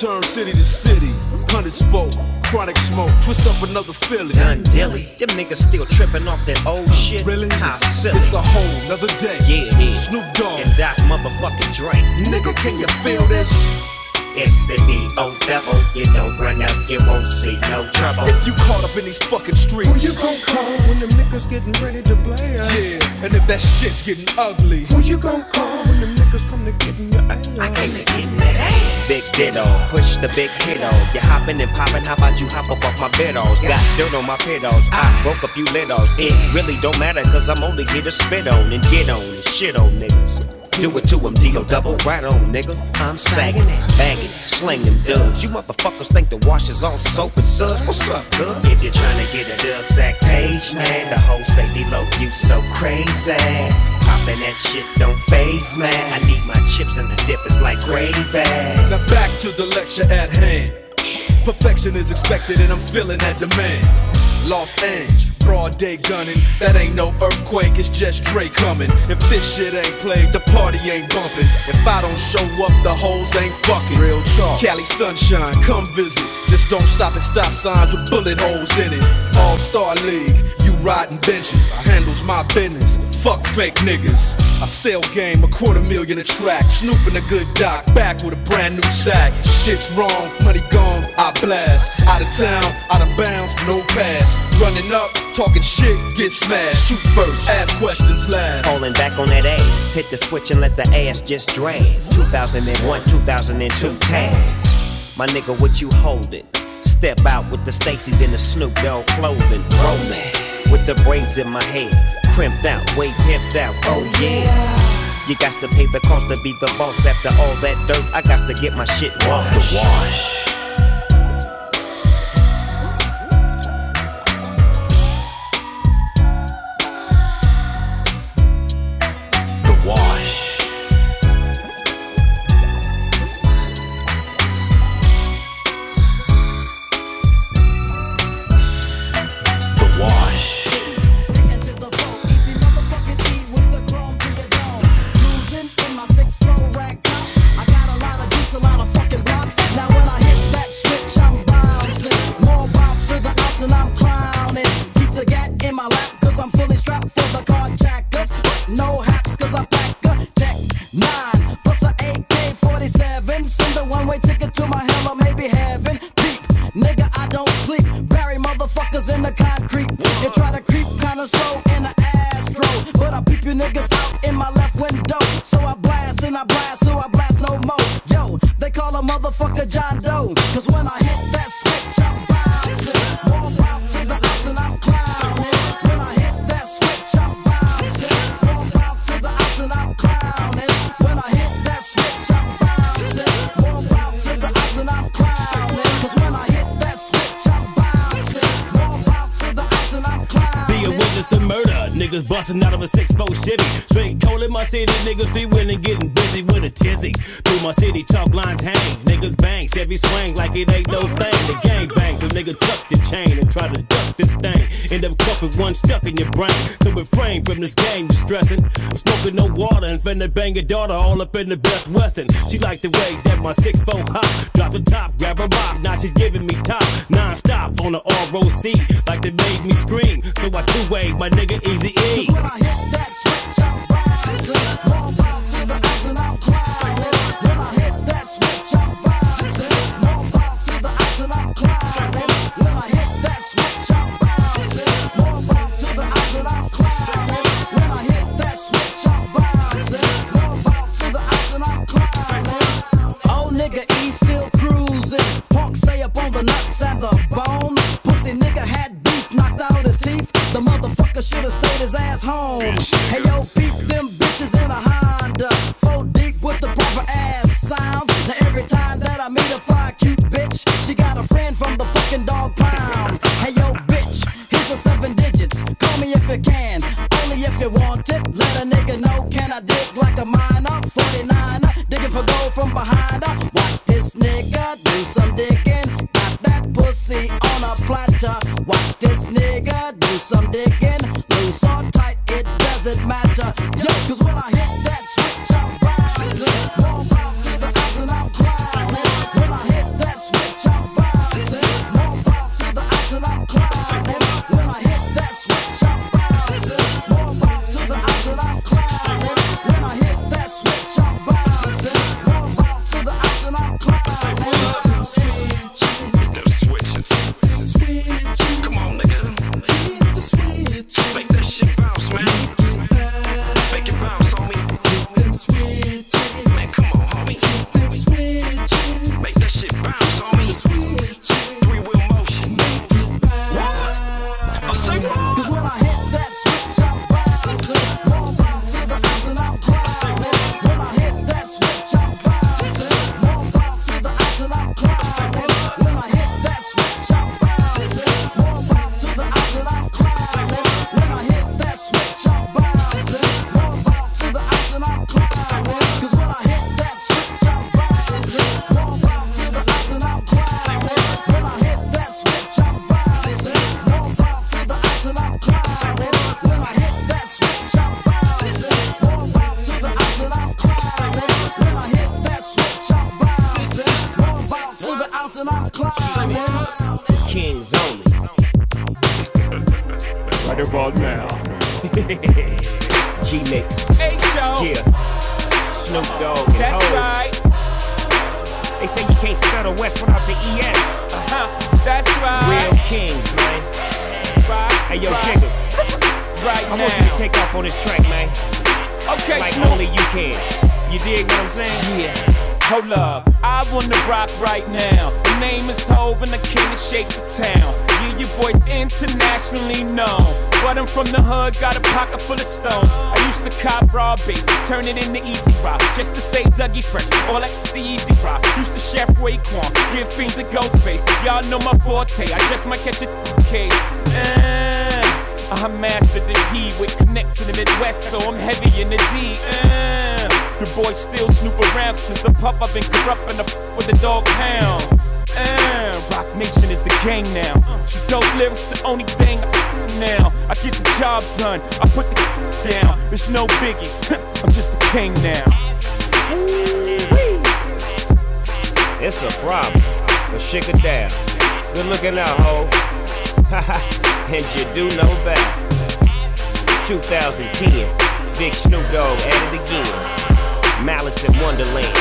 turn city to city. Hundred spoke, chronic smoke, twist up another Philly. Done dilly, them niggas still tripping off that old shit. Really? How silly. It's a whole nother day. Yeah, it is. Snoop Dogg and Doc motherfucking Dre. Nigga, can you feel this? It's the D O double. You don't run up, you won't see no trouble. If you caught up in these fucking streets, who you gon' call when them niggas getting ready to play us? Yeah, and if that shit's getting ugly, who you gon' call when them niggas come to get in your ass? I came to get in that ass. Big ditto, push the big kiddo. You hopping and popping, how about you hop up off my beddos? Got dirt on my pedals, I broke a few lidos. It really don't matter, cause I'm only here to spit on and get on and shit on niggas. Do it to him, D O double, right on, nigga. I'm sagging it, bagging it, sling them dubs. You motherfuckers think the wash is on soap and suds. What's up, good? If you're trying to get a dub sack page, man, the whole say D-Lo, you so crazy. Poppin' that shit don't faze, man. I need my chips and the dip is like gravy. Now back to the lecture at hand. Perfection is expected and I'm feeling that demand. Los Angeles, broad day gunning. That ain't no earthquake, it's just Dre coming. If this shit ain't played, the party ain't bumping. If I don't show up, the hoes ain't fucking. Real talk. Cali sunshine, come visit. Just don't stop at stop signs with bullet holes in it. All-Star League, you riding benches. I handles my business. Fuck fake niggas. I sell game, a quarter million a track. Snoop and a good doc, back with a brand new sack. Shit's wrong, money gone, I blast. Out of town, out of bounds, no pass. Running up, talking shit, get smashed. Shoot first, ask questions last. Falling back on that ass, hit the switch and let the ass just drag. two thousand one, two thousand two tags. My nigga, what you holding? Step out with the Stacy's in the Snoop Dogg clothing. Rolling with the braids in my hair, crimped out, way pimped out. Oh yeah. You got to pay the cost to be the boss. After all that dirt, I got to get my shit washed. The wash. Bustin' out of a six four Chevy, straight cold in my city. Niggas be willing, getting busy with a tizzy. Through my city, chalk lines hang. Niggas bang, Chevy swing like it ain't no thing. The gang bang, so nigga tuck your chain and try to duck this thing. End up cuff with one stuck in your brain. So refrain from this game, you stressin'. I'm smoking no water and finna bang your daughter all up in the Best Western. She like the way that my six four hop. Drop the top, grab her mop, now she's giving me top. Non-stop on the R O C, like they made me scream. So I two-way my nigga Easy E. When I hit that switch, I'm rising. More bounce to the odds and I'm climbing. When I hit that switch, I'm rising. More bounce to the odds and I'm climbing. When I hit that switch, I'm rising. More bounce to the odds and I'm climbing. When I hit that switch, I'm rising. More bounce to the odds and I'm climbing. Oh, nigga, E still cruising. Punk stay up on the nuts and the bone. Pussy nigga had beef, knocked out his teeth. The motherfucker should've stayed his ass home. Hey yo, peep them bitches in a Honda. Four deep with the proper ass sounds. Now every time that I meet a fly cute bitch, she got a friend from the fucking dog pound. Hey yo, bitch, here's the seven digits. Call me if you can, only if you want it. Let a nigga know, can I dig like a miner? forty-niner, digging for gold from behind her. Watch this nigga do some digging. Got that pussy on a platter. Watch this nigga do some digging. Loose or tight, it doesn't matter. Yo, cause when I hit that switch, I'm rising. More bounce to the odds and I'm climbing. When I hit G-Mix. Hey, Joe. Yeah. Snoop Dogg and That's Ho. right. They say you can't spell the West without the E S. Uh-huh. That's right. Real kings, man. Right. Hey, yo, right. Jigga. Right I now. want you to take off on this track, man. Okay, like Snoop. only you can. You dig what I'm saying? Yeah. Hold up, I wanna rock right now. The name is Hov and the king to shake the town. Yeah, your boy's internationally known, but I'm from the hood, got a pocket full of stones. I used to cop raw bait, turn it into easy rock, just to stay Dougie fresh. All that the easy rock. Used to chef Raekwon, give fiends a ghost face. Y'all know my forte, I just might catch a case. Uh, I mastered the heat with connects to the Midwest, so I'm heavy in the D. Uh, your boy still snoop around since the pup. I've been corrupting the with the dog pound. Uh, Rock Nation is the gang now. She dope lyrics, the only thing I now. I get the job done, I put the down. It's no biggie, I'm just the king now. It's a problem, but shake it down. Good looking out, ho. And you do know that. twenty ten, Big Snoop Dogg at it again. Malice in Wonderland.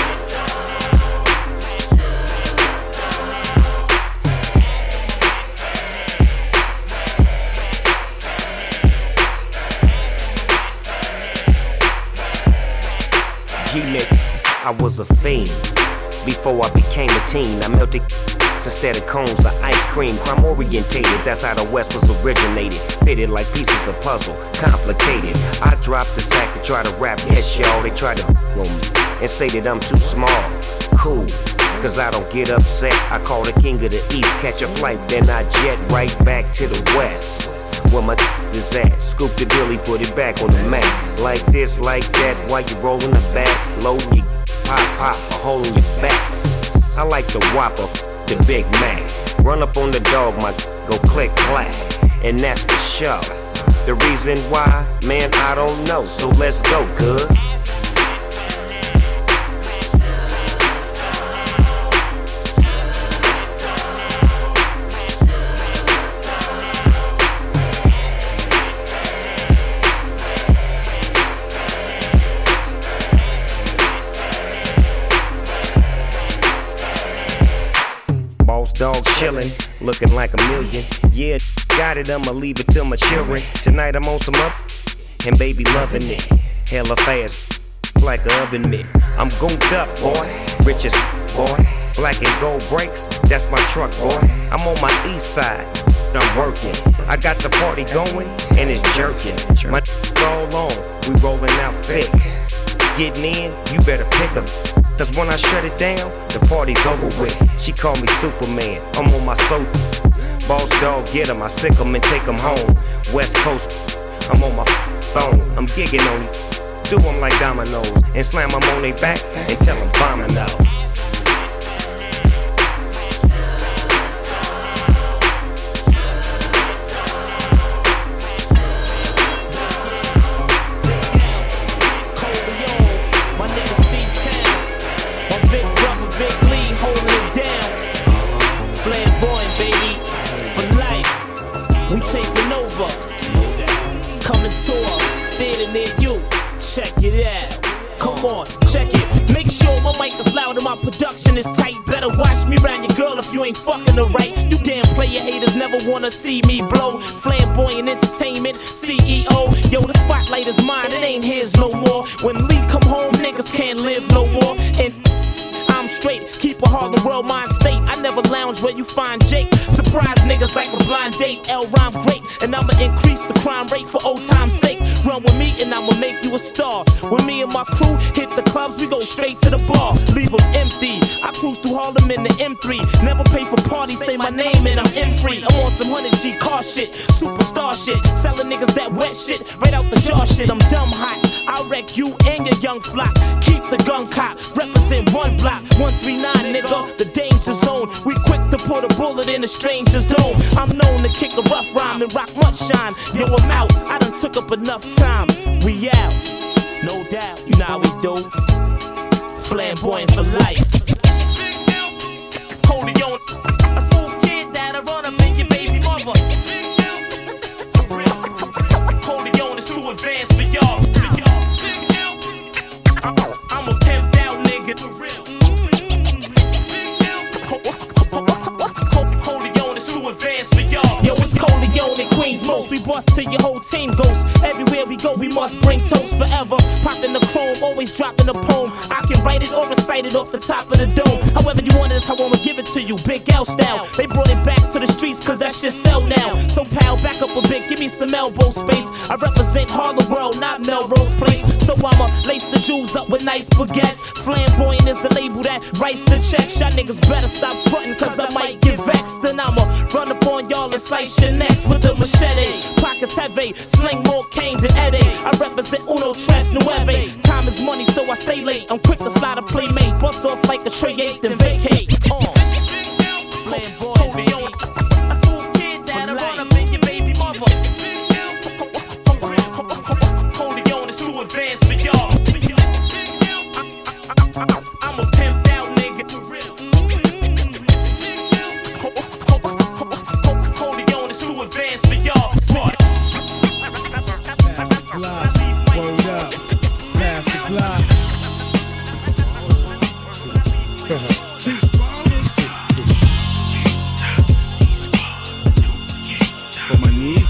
G-Mix, I was a fiend before I became a teen. I melted instead of cones of ice cream. Crime orientated, that's how the West was originated. Fitted like pieces of puzzle, complicated. I dropped the sack to try to rap, yes y'all. They try to on me and say that I'm too small. Cool, cause I don't get upset. I call the king of the east, catch a flight, then I jet right back to the west. Where my is at, scoop the dilly, put it back on the map. Like this, like that, while you rollin' the back, loadin' your pop, pop, a hole in your back. I like the Whopper, the Big Mac. Run up on the dog, my go click clack, and that's the show. The reason why, man, I don't know. So let's go, good. Dog chillin', looking like a million. Yeah, got it, I'ma leave it to my children. Tonight I'm on some up, and baby loving it. Hella fast, like a oven mitt. I'm gooped up, boy, rich as boy. Black and gold brakes, that's my truck, boy. I'm on my east side, I'm working. I got the party going, and it's jerking. My all on, we rolling out thick. Getting in, you better pick up. Cause when I shut it down, the party's over with. She call me Superman, I'm on my soap. Boss dog, get him, I sick him and take him home. West Coast, I'm on my phone. I'm gigging on you, do them like dominoes. And slam them on their back and tell them bombing out. We taking over, coming to a theater near you. Check it out. Come on, check it. Make sure my mic is loud and my production is tight. Better watch me round your girl if you ain't fucking her right. You damn player haters never wanna see me blow. Flamboyant entertainment, C E O. Yo, the spotlight is mine, it ain't his no more. When Lee come home, niggas can't live no more. And I'm straight, keep a Harlem World mind state. I never lounge where you find Jake. Surprise niggas like a blind date. L rhyme great, and I'ma increase the crime rate for old time's sake. Run with me and I'ma make you a star. When me and my crew hit the clubs, we go straight to the bar. Leave them empty. I cruise through Harlem in the M three. Never pay for parties, say my name and I'm in free. I'm on some one hundred G car shit, superstar shit. Selling niggas that wet shit, right out the jar shit. I'm dumb hot. I'll wreck you and your young flock. Keep the gun cop, represent one block. one three nine, nigga, the danger zone. We quick to put a bullet in a stranger's dome. I'm known to kick a rough rhyme and rock much shine. Yo, I'm out, I done took up enough time. We out, no doubt, you know how we do. Flamboyant for life. Holy on, a smooth kid that'll run up in your baby mother. Holy on is too advanced for y'all. whole team ghosts. Everywhere we go, we must bring toast forever. Popping the chrome, always dropping a poem. I can write it or recite it off the top of the dome. However you want it, that's how I'ma give it to you. Big L style. They brought it back to the streets cause that shit sell now. So pal, back up a bit, give me some elbow space. I represent Harlem World, not Melrose Place. So I'ma lace the jewels up with nice baguettes. Flamboyant is the label that writes the checks. Y'all niggas better stop frontin' cause I might get vexed. Then I'ma run up on y'all and slice your necks with a machete. Pockets heavy, sling more cane than Eddie. I represent Uno Tres Nueve. Time is money so I stay late. I'm quick to slide a playmate. Bust off like a tray eight then vacate. Uh. Flamboyant, baby. A school kid that'll run up in your baby mother. Codeon is too advanced for y'all. I'm a pimped out nigga. Codeon is too advanced for y'all. Word up. Pass the block. For my knees.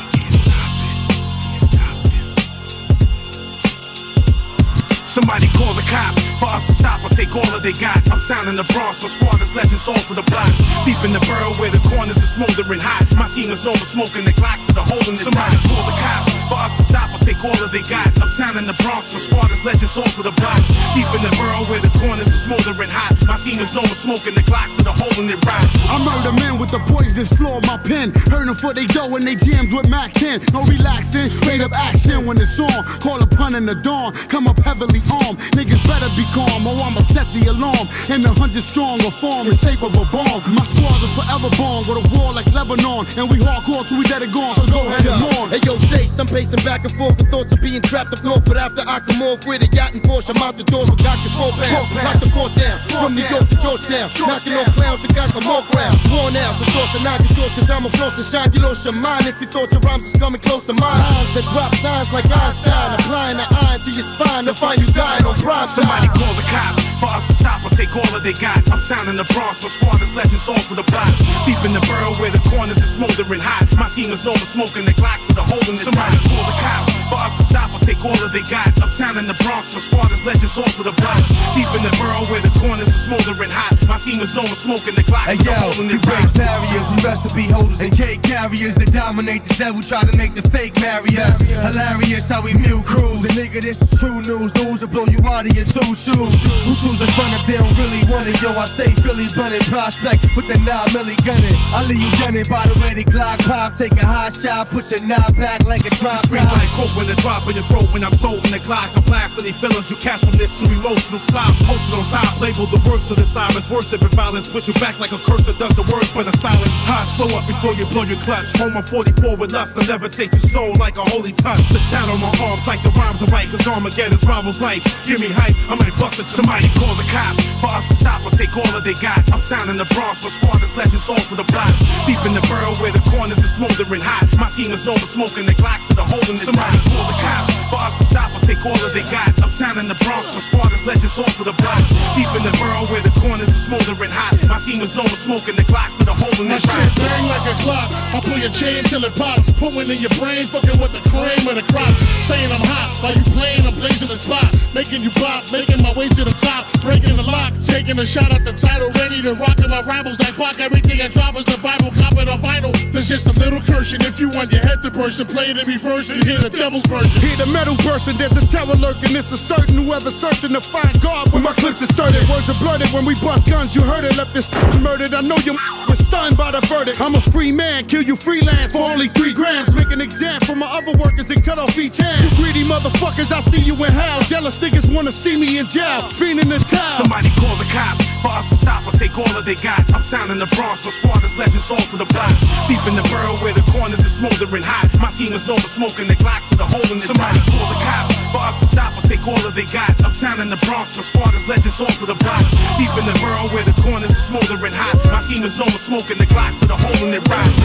Somebody call the cops for us to stop or take all that they got. Uptown in the Bronx, my squad is legends all for the blocks. Deep in the borough where the corners are smoldering hot. My team is known for smoking the Glocks to the hole in the Somebody top. Call the cops for us to stop or take all that they got. Uptown in the Bronx, my squad is legends all for the blocks. Deep in the borough where the corners are smoldering hot. My team is known for smoking the Glocks to the hole in their rocks. I murder men with the poisonous floor of my pen. Hurt them for they dough and they jams with Mac ten. No relaxing, straight up action when it's on. Call a pun in the dawn, come up heavily armed. Niggas better be calm or I'ma set the alarm. And a hundred strong will form in shape of a bomb. My squads are forever born with a war like Lebanon. And we hardcore till we dead and gone, so go ahead and mourn. Hey yo, say, some pacing back and forth with thoughts of being trapped up north. But after I come off with a yacht and Porsche, I'm out the doors with Doctor Four Pound. Lock the fort down, from New York to Georgetown. Knocking off clowns that got the more ground. Sworn out, so toss the knock at yours, cause I'm a floss and shine. You lost your mind if you thought your rhymes was coming close to mine. Lines that drop signs like Einstein. Applying the iron to your spine to find you dying on prime time. Somebody call the cops for us to stop or take all that they got. Uptown in the Bronx, my squad is legends all for the blocks. Deep in the borough where the corners are smoldering hot. My team is known for smoking the Glocks to the hole in the Somebody top. Call the cops for us to stop or take all that they got. Uptown in the Bronx, my squad is legends all for the blocks. Deep in the borough where the corners are smoldering hot. My team is known for smoking the Glocks Hey to the yo, hole in we the break rocks. barriers and recipe holders and cake carriers that dominate the devil, try to make the fake marry us. Hilarious how we mute crews. And nigga, this is true news. News will blow you out of your two shoes. Who choose in front of them really want it? Yo, I stay Philly bunning, prospect with the nine milli gunning. I leave you gunning by the way the Glock pop. Take a high shot, push a knob back like a drop. Freeze like coke when the drop in your throat when I'm sold in the Glock. A blast any feelings you catch from this to emotional slop. Posted on top, labeled the worst of the tyrants. Worship and violence, push you back like a curse that does the worst but a silence. Hot, slow up before you blow your clutch. Home on forty-four with lust, I'll never take your soul like a holy touch. The chat on my arms like the rhymes are right, cause Armageddon's rivals life. Give me hype, I'm ready to bust it. Somebody call the cops for us to stop or take all that they got. Uptown in the Bronx, my squad is legends all for the blocks. Deep in the borough where the corners are smoldering hot. My team is known for smoking the Glocks to the hole in the Somebody top. Call the cops for us to stop or take all that they got. Uptown in the Bronx, my squad is legends all for the blocks. Deep in the borough where the corners are smoldering hot. My team is known for smoking the Glocks to the hole in the My shit bang like it's locked. I pull your chain till it pops. Put one in your brain, fucking with the cream of the crop. Saying I'm hot, while you playing, I'm blazing the spot. Making you pop, making my way to the top. Breaking the lock, taking a shot at the title. Ready to rock my rivals like Pac. Everything I drop is the Bible, cop it on vinyl. There's just a little cursion. If you want your head to burst and play it in reverse, you hear the devil's version. Hear the metal bursting, there's a terror lurking. It's a certain whoever searching to find God when my clips inserted. Words are blurted when we bust guns. You heard it, left this murdered. I know you was stunned by the verdict. I'm a free man, kill you freelance for only three grams. Make an exam for my other workers and cut off each hand. You greedy motherfuckers, I see you in hell. Jealous niggas wanna see me in jail, fiending the town. Somebody call the cops for us to stop or take all that they got. Uptown in the Bronx, my squad is legends all for the blocks. Deep in the borough where the corners are smoldering hot. My team is known for smoking the Glocks to the hole in the Somebody top. Call the cops for us to stop or take all that they got. Uptown in the Bronx, my squad is legends all for the blocks. Deep in the borough where the corners are smoldering hot. My team is known for smoking the Glocks to the hole in their rocks.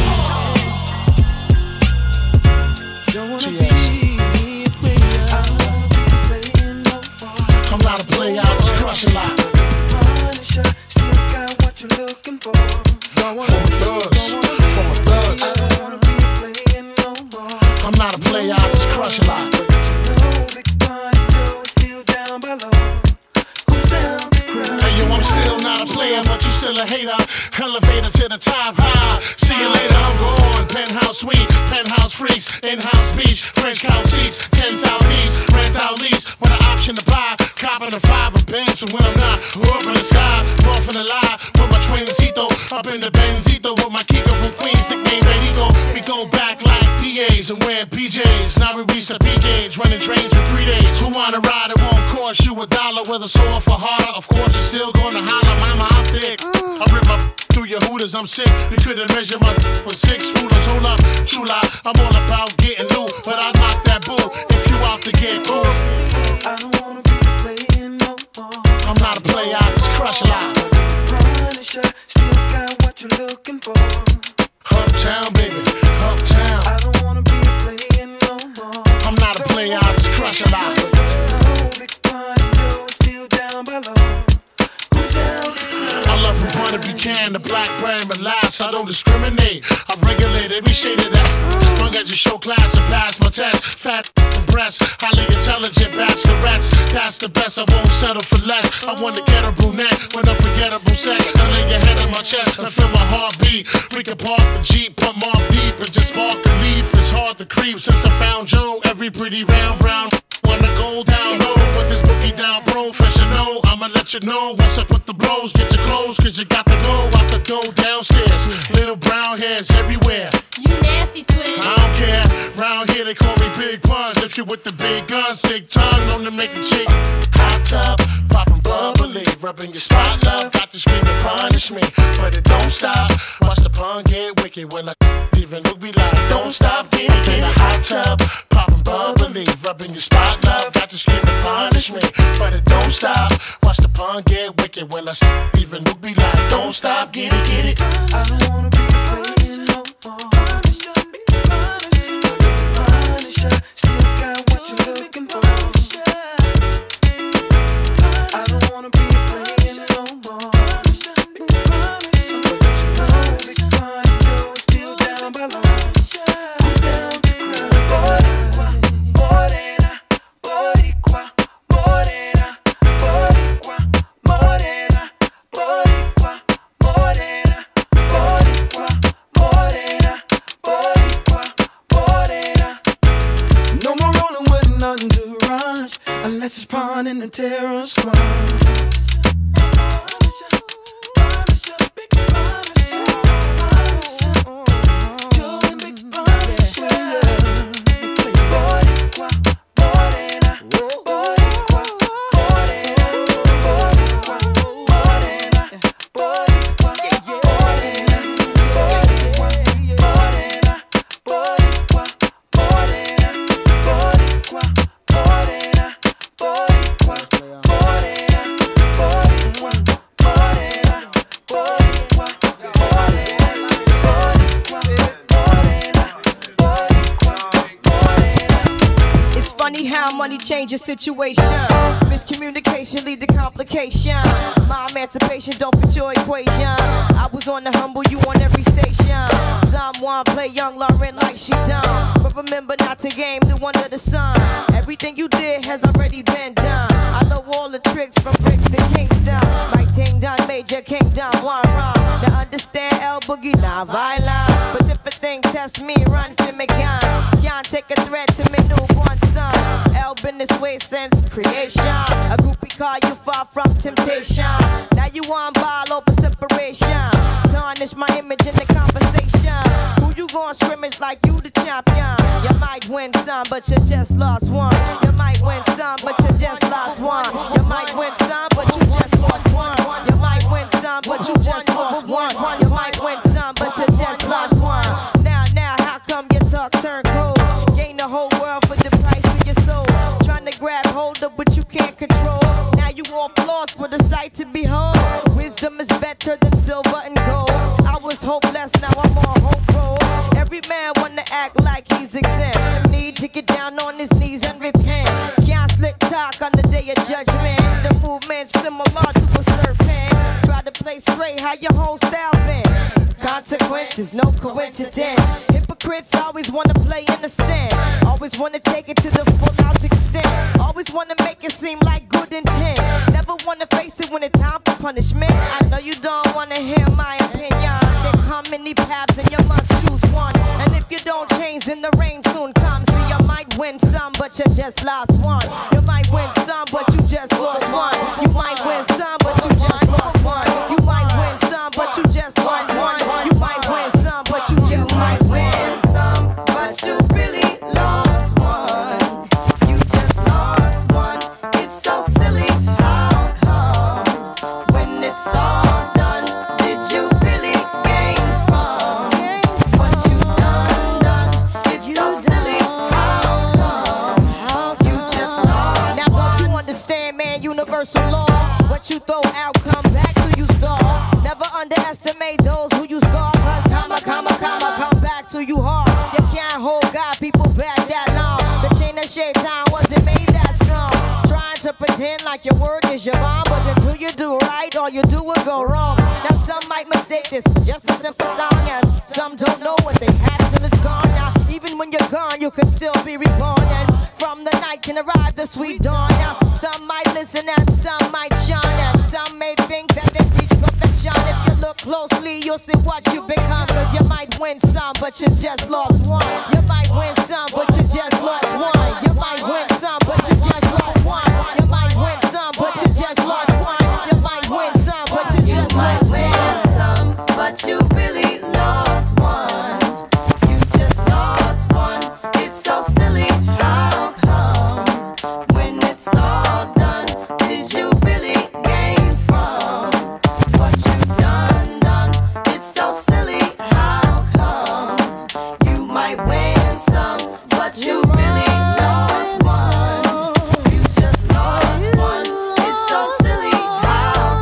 Don't wanna be a player. Come out and play out, just crush a lot. Punisher, still got what you're looking for. Don't wanna From a thugs, from a thugs. I don't wanna be playing no more. I'm not a a hater. Elevator to the top high. See you later, I'm gone. Penthouse suite, penthouse freaks, in-house beach, French couch seats, ten thousand east, rent out lease with an option to buy. Copping a five of bands from when I'm not. Up in the sky, off in the lie. With my twincito, up in the Benzito with my Kiko from Queens, nickname Benito. We go back like D As and wearing P Js. Now we reach the P gauge, running trains for three days. Who wanna ride? It won't cost you a dollar. Whether sore for harder, of course you're still gonna holler. Mama, I'm thick. I rip my through your hooters, I'm sick. You couldn't measure my with six rulers. Hold up, true lie. I'm all about getting loot, but I knock that bull if you out to get cool. I don't wanna be playing no more. I'm not a player, I just crush a lot. Punisher, still got what you're looking for. Uptown, baby, uptown. I don't wanna be playing no more. I'm not a player, I just crush a lot. Big Pun, Joe, still down below. Who's down? I love from Puerto Rican to Blackberry and Molasses. I don't discriminate. I regulate every shade of that. Long as you show class and pass my test. Fat and breasts, highly intelligent bachelorettes. That's the best. I won't settle for less. I want to get a brunette with unforgettable sex. I lay your head on my chest and feel my heartbeat. We can park the Jeep, pump more deep, and just spark the leaf. It's hard to creep since I found Joe. Every pretty round brown wanna go down low. Put this boogie down, professional. I'ma let you know once I put the blows. Get your clothes, cause you got to go out the door downstairs. Little brown hairs everywhere. You nasty twin. I don't care. Round here they call me Big Puns. Lift you with the big guns, big tongue, known to make a chick. Hot tub, poppin' bubbly, rubbing your spot, love. Got to scream and punish me, but it don't stop. Watch the pun get wicked when I even look be like, don't stop, get it. In a hot tub, poppin' bubbly, rubbing your spot, love. Got to scream and punish me, but it don't stop. Watch the pun get wicked when I even look be like, don't stop, get it, get it. I don't wanna be playing no more. Punisher, Punisher, still got what you're looking for. I don't wanna be playing no more. But you know, Big Pun, Joe is still down below. Who's down to cry? Morena, Boricua, Morena, Boricua, Morena, Boricua, Morena, Boricua, Morena, Boricua, Morena. No more rolling with nothing to rush, unless it's Pun in the terror squad. Money change your situation. Miscommunication lead to complication. My emancipation don't fit your equation. I was on the humble, you on every station. Someone play young Lauren like she done, but remember not to game new under the sun. Everything you did has already been done. I know all the tricks from bricks to Kingston. My ting done, Major Kingdom, one wrong. Now understand L Boogie, not violent, but if a thing test me, run for me gun. Can't take a threat to me newborn son. L been this way since creation. A groupie call you far from temptation. Now you on ball over separation. Tarnish my image in the conversation. Who you gon' scrimmage like you the champion? You might win some, but you just lost one. You might win some, but you just lost one. You might win some, but you just lost one. You might win some, but you just lost one. You might win some, but you just lost one. Now, now, how come your talk turn cold? Gain the whole world for the price of your soul. Trying to grab hold of, but you can't control. Now you off lost with a sight to behold. Wisdom is better than silver and gold. I was hopeless, now I'm on hope roll. Every man wanna act like he's exempt. Need to get down on his knees and repent. Can't slick talk on the day of judgment. The movement's similar to a serpent. Try to play straight, how your whole style been. Consequences, no coincidence. Hypocrites always wanna play innocent. Always wanna take it to the full out extent. Always wanna make it seem like good intent. Never wanna face it when it's time for punishment. I know you don't wanna hear just lost one. You might win some, but you just lost one. You might win some, but you just lost one. You might win some, but you just lost one. You might win some, but you just might win some, but you really lost one. You just lost one. It's so silly. How come when it's all done, did you really gain from what you done done? It's so silly. How come you just lost? Now don't you understand, man? Universal law. What you throw out, come back to you store. Never underestimate those who you scar. Cause comma, comma, comma, come back to you hard. You can't hold God, people back that long. The chain that shaped time wasn't made that strong. Trying to pretend like your word is your bond, but until you do right, all you do will go wrong. Now some might mistake this for just a simple song, and some don't know what they had till it's gone. Now even when you're gone, you can still be reborn, and from the night can arrive the sweet dawn. Now some might listen and some might shine, and some may think that they reach perfection. If you look closely, you'll see what you become. Cause you might win some, but you just lost one. You might win some, but you just lost one. You might win some, but you just lost one. You might win some, but you just lost one. You might win some, but you just lost one. You might win some, but you really lost one. You just lost one. It's so silly. How come when it's all done, did you really gain from what you done done? It's so silly. How come you might win some, but you really lost one? You just lost one. It's so silly. How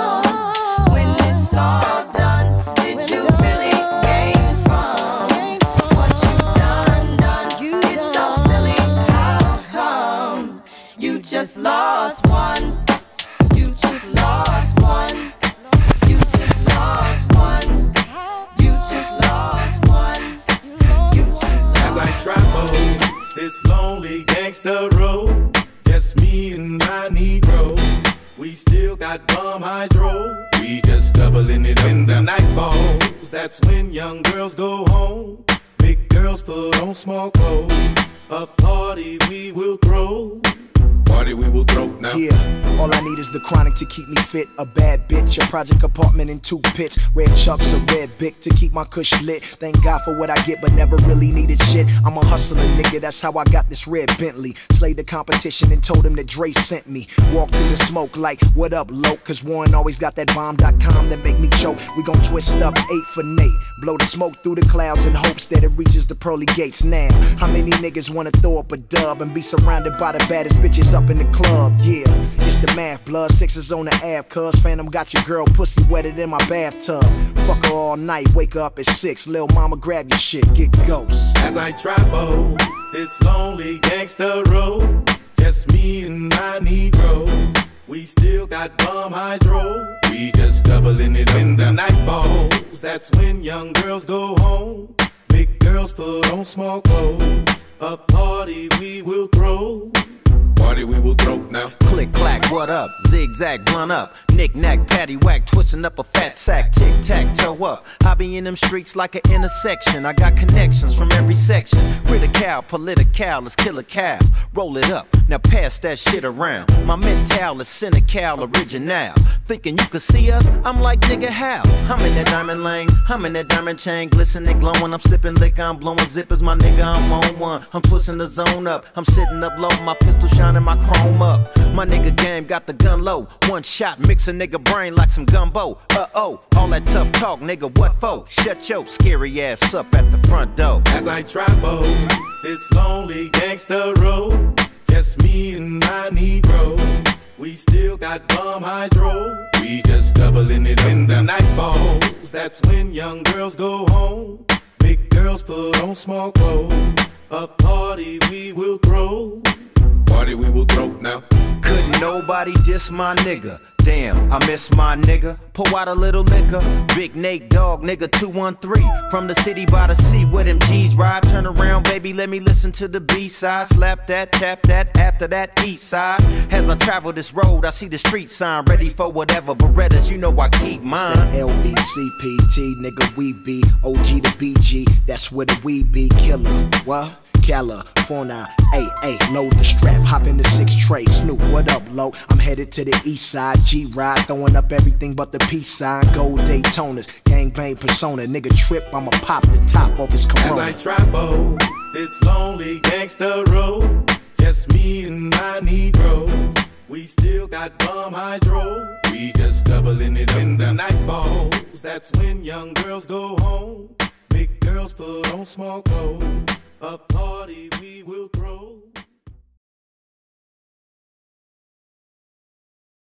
come when it's all done, did you really gain from what you done done? It's so silly. How come you just lost one? You just lost one. You just lost one. You just lost one. You just lost. As I travel this lonely gangster road, just me and my Negro, we still got bum hydro. We just doubling it when the night falls. That's when young girls go home. Big girls put on small clothes. A party we will throw. Party we will throw now. Yeah, all I need is the chronic to keep me fit. A bad bitch, a project apartment in two pits. Red chucks, a red bic to keep my cush lit. Thank God for what I get, but never really needed shit. I'm a hustler, nigga, that's how I got this red Bentley. Slayed the competition and told him that Dre sent me. Walk through the smoke like, what up, loc? Cause Warren always got that bomb dot com that make me choke. We gon' twist up eight for Nate. Blow the smoke through the clouds in hopes that it reaches the pearly gates now. How many niggas wanna throw up a dub and be surrounded by the baddest bitches up in the club? Yeah, it's the math, blood sixes on the app. Cuz Phantom got your girl pussy wetted in my bathtub. Fuck her all night, wake up at six. Lil' mama grab your shit, get ghost. As I travel this lonely gangster road, just me and my Negro, we still got bum hydro. We just doubling it when the night falls. That's when young girls go home. Big girls put on small clothes. A party we will throw. Party we will throw now. Click clack, what up? Zigzag, blunt up. Knick knack, patty whack, twisting up a fat sack. Tic tac, toe up. I be in them streets like an intersection. I got connections from every section. Critical, political, let's kill a cow. Roll it up, now pass that shit around. My mental is cynical, original. Thinking you could see us? I'm like, nigga, how? I'm in that diamond lane, I'm in that diamond chain, glistening, glowing. I'm sipping liquor, I'm blowing zippers, my nigga, I'm on one. I'm twisting the zone up, I'm sitting up low, my pistol shining, my chrome up. My nigga game got the gun low. One shot, mix a nigga brain like some gumbo. Uh oh, all that tough talk, nigga, what for? Shut your scary ass up at the front door. As I travel this lonely gangster road, just me and my Negro, we still got bum hydro. We just doubling it when the night falls. That's when young girls go home. Big girls put on small clothes. A party we will throw. Party we will throw now. Couldn't nobody diss my nigga. Damn, I miss my nigga. Pour out a little liquor. Big Nate Dogg, nigga two one three. From the city by the sea where them G's ride. Turn around, baby, let me listen to the B-side. Slap that, tap that, after that east side. As I travel this road, I see the street sign. Ready for whatever, Berettas, you know I keep mine. L B C P T, nigga, we be O G to B G. That's where the we be killer. What? California. Hey, hey, load the strap, hop in the six tray. Snoop, what up, low? I'm headed to the east side. G-Ride, throwing up everything but the peace sign. Gold Daytonas, gangbang persona. Nigga trip, I'ma pop the top off his Corona. As I travel this lonely gangster road, just me and my Negroes. We still got bum hydro. We just doubling it in the night balls. That's when young girls go home. Big girls put on small clothes. A party we will throw.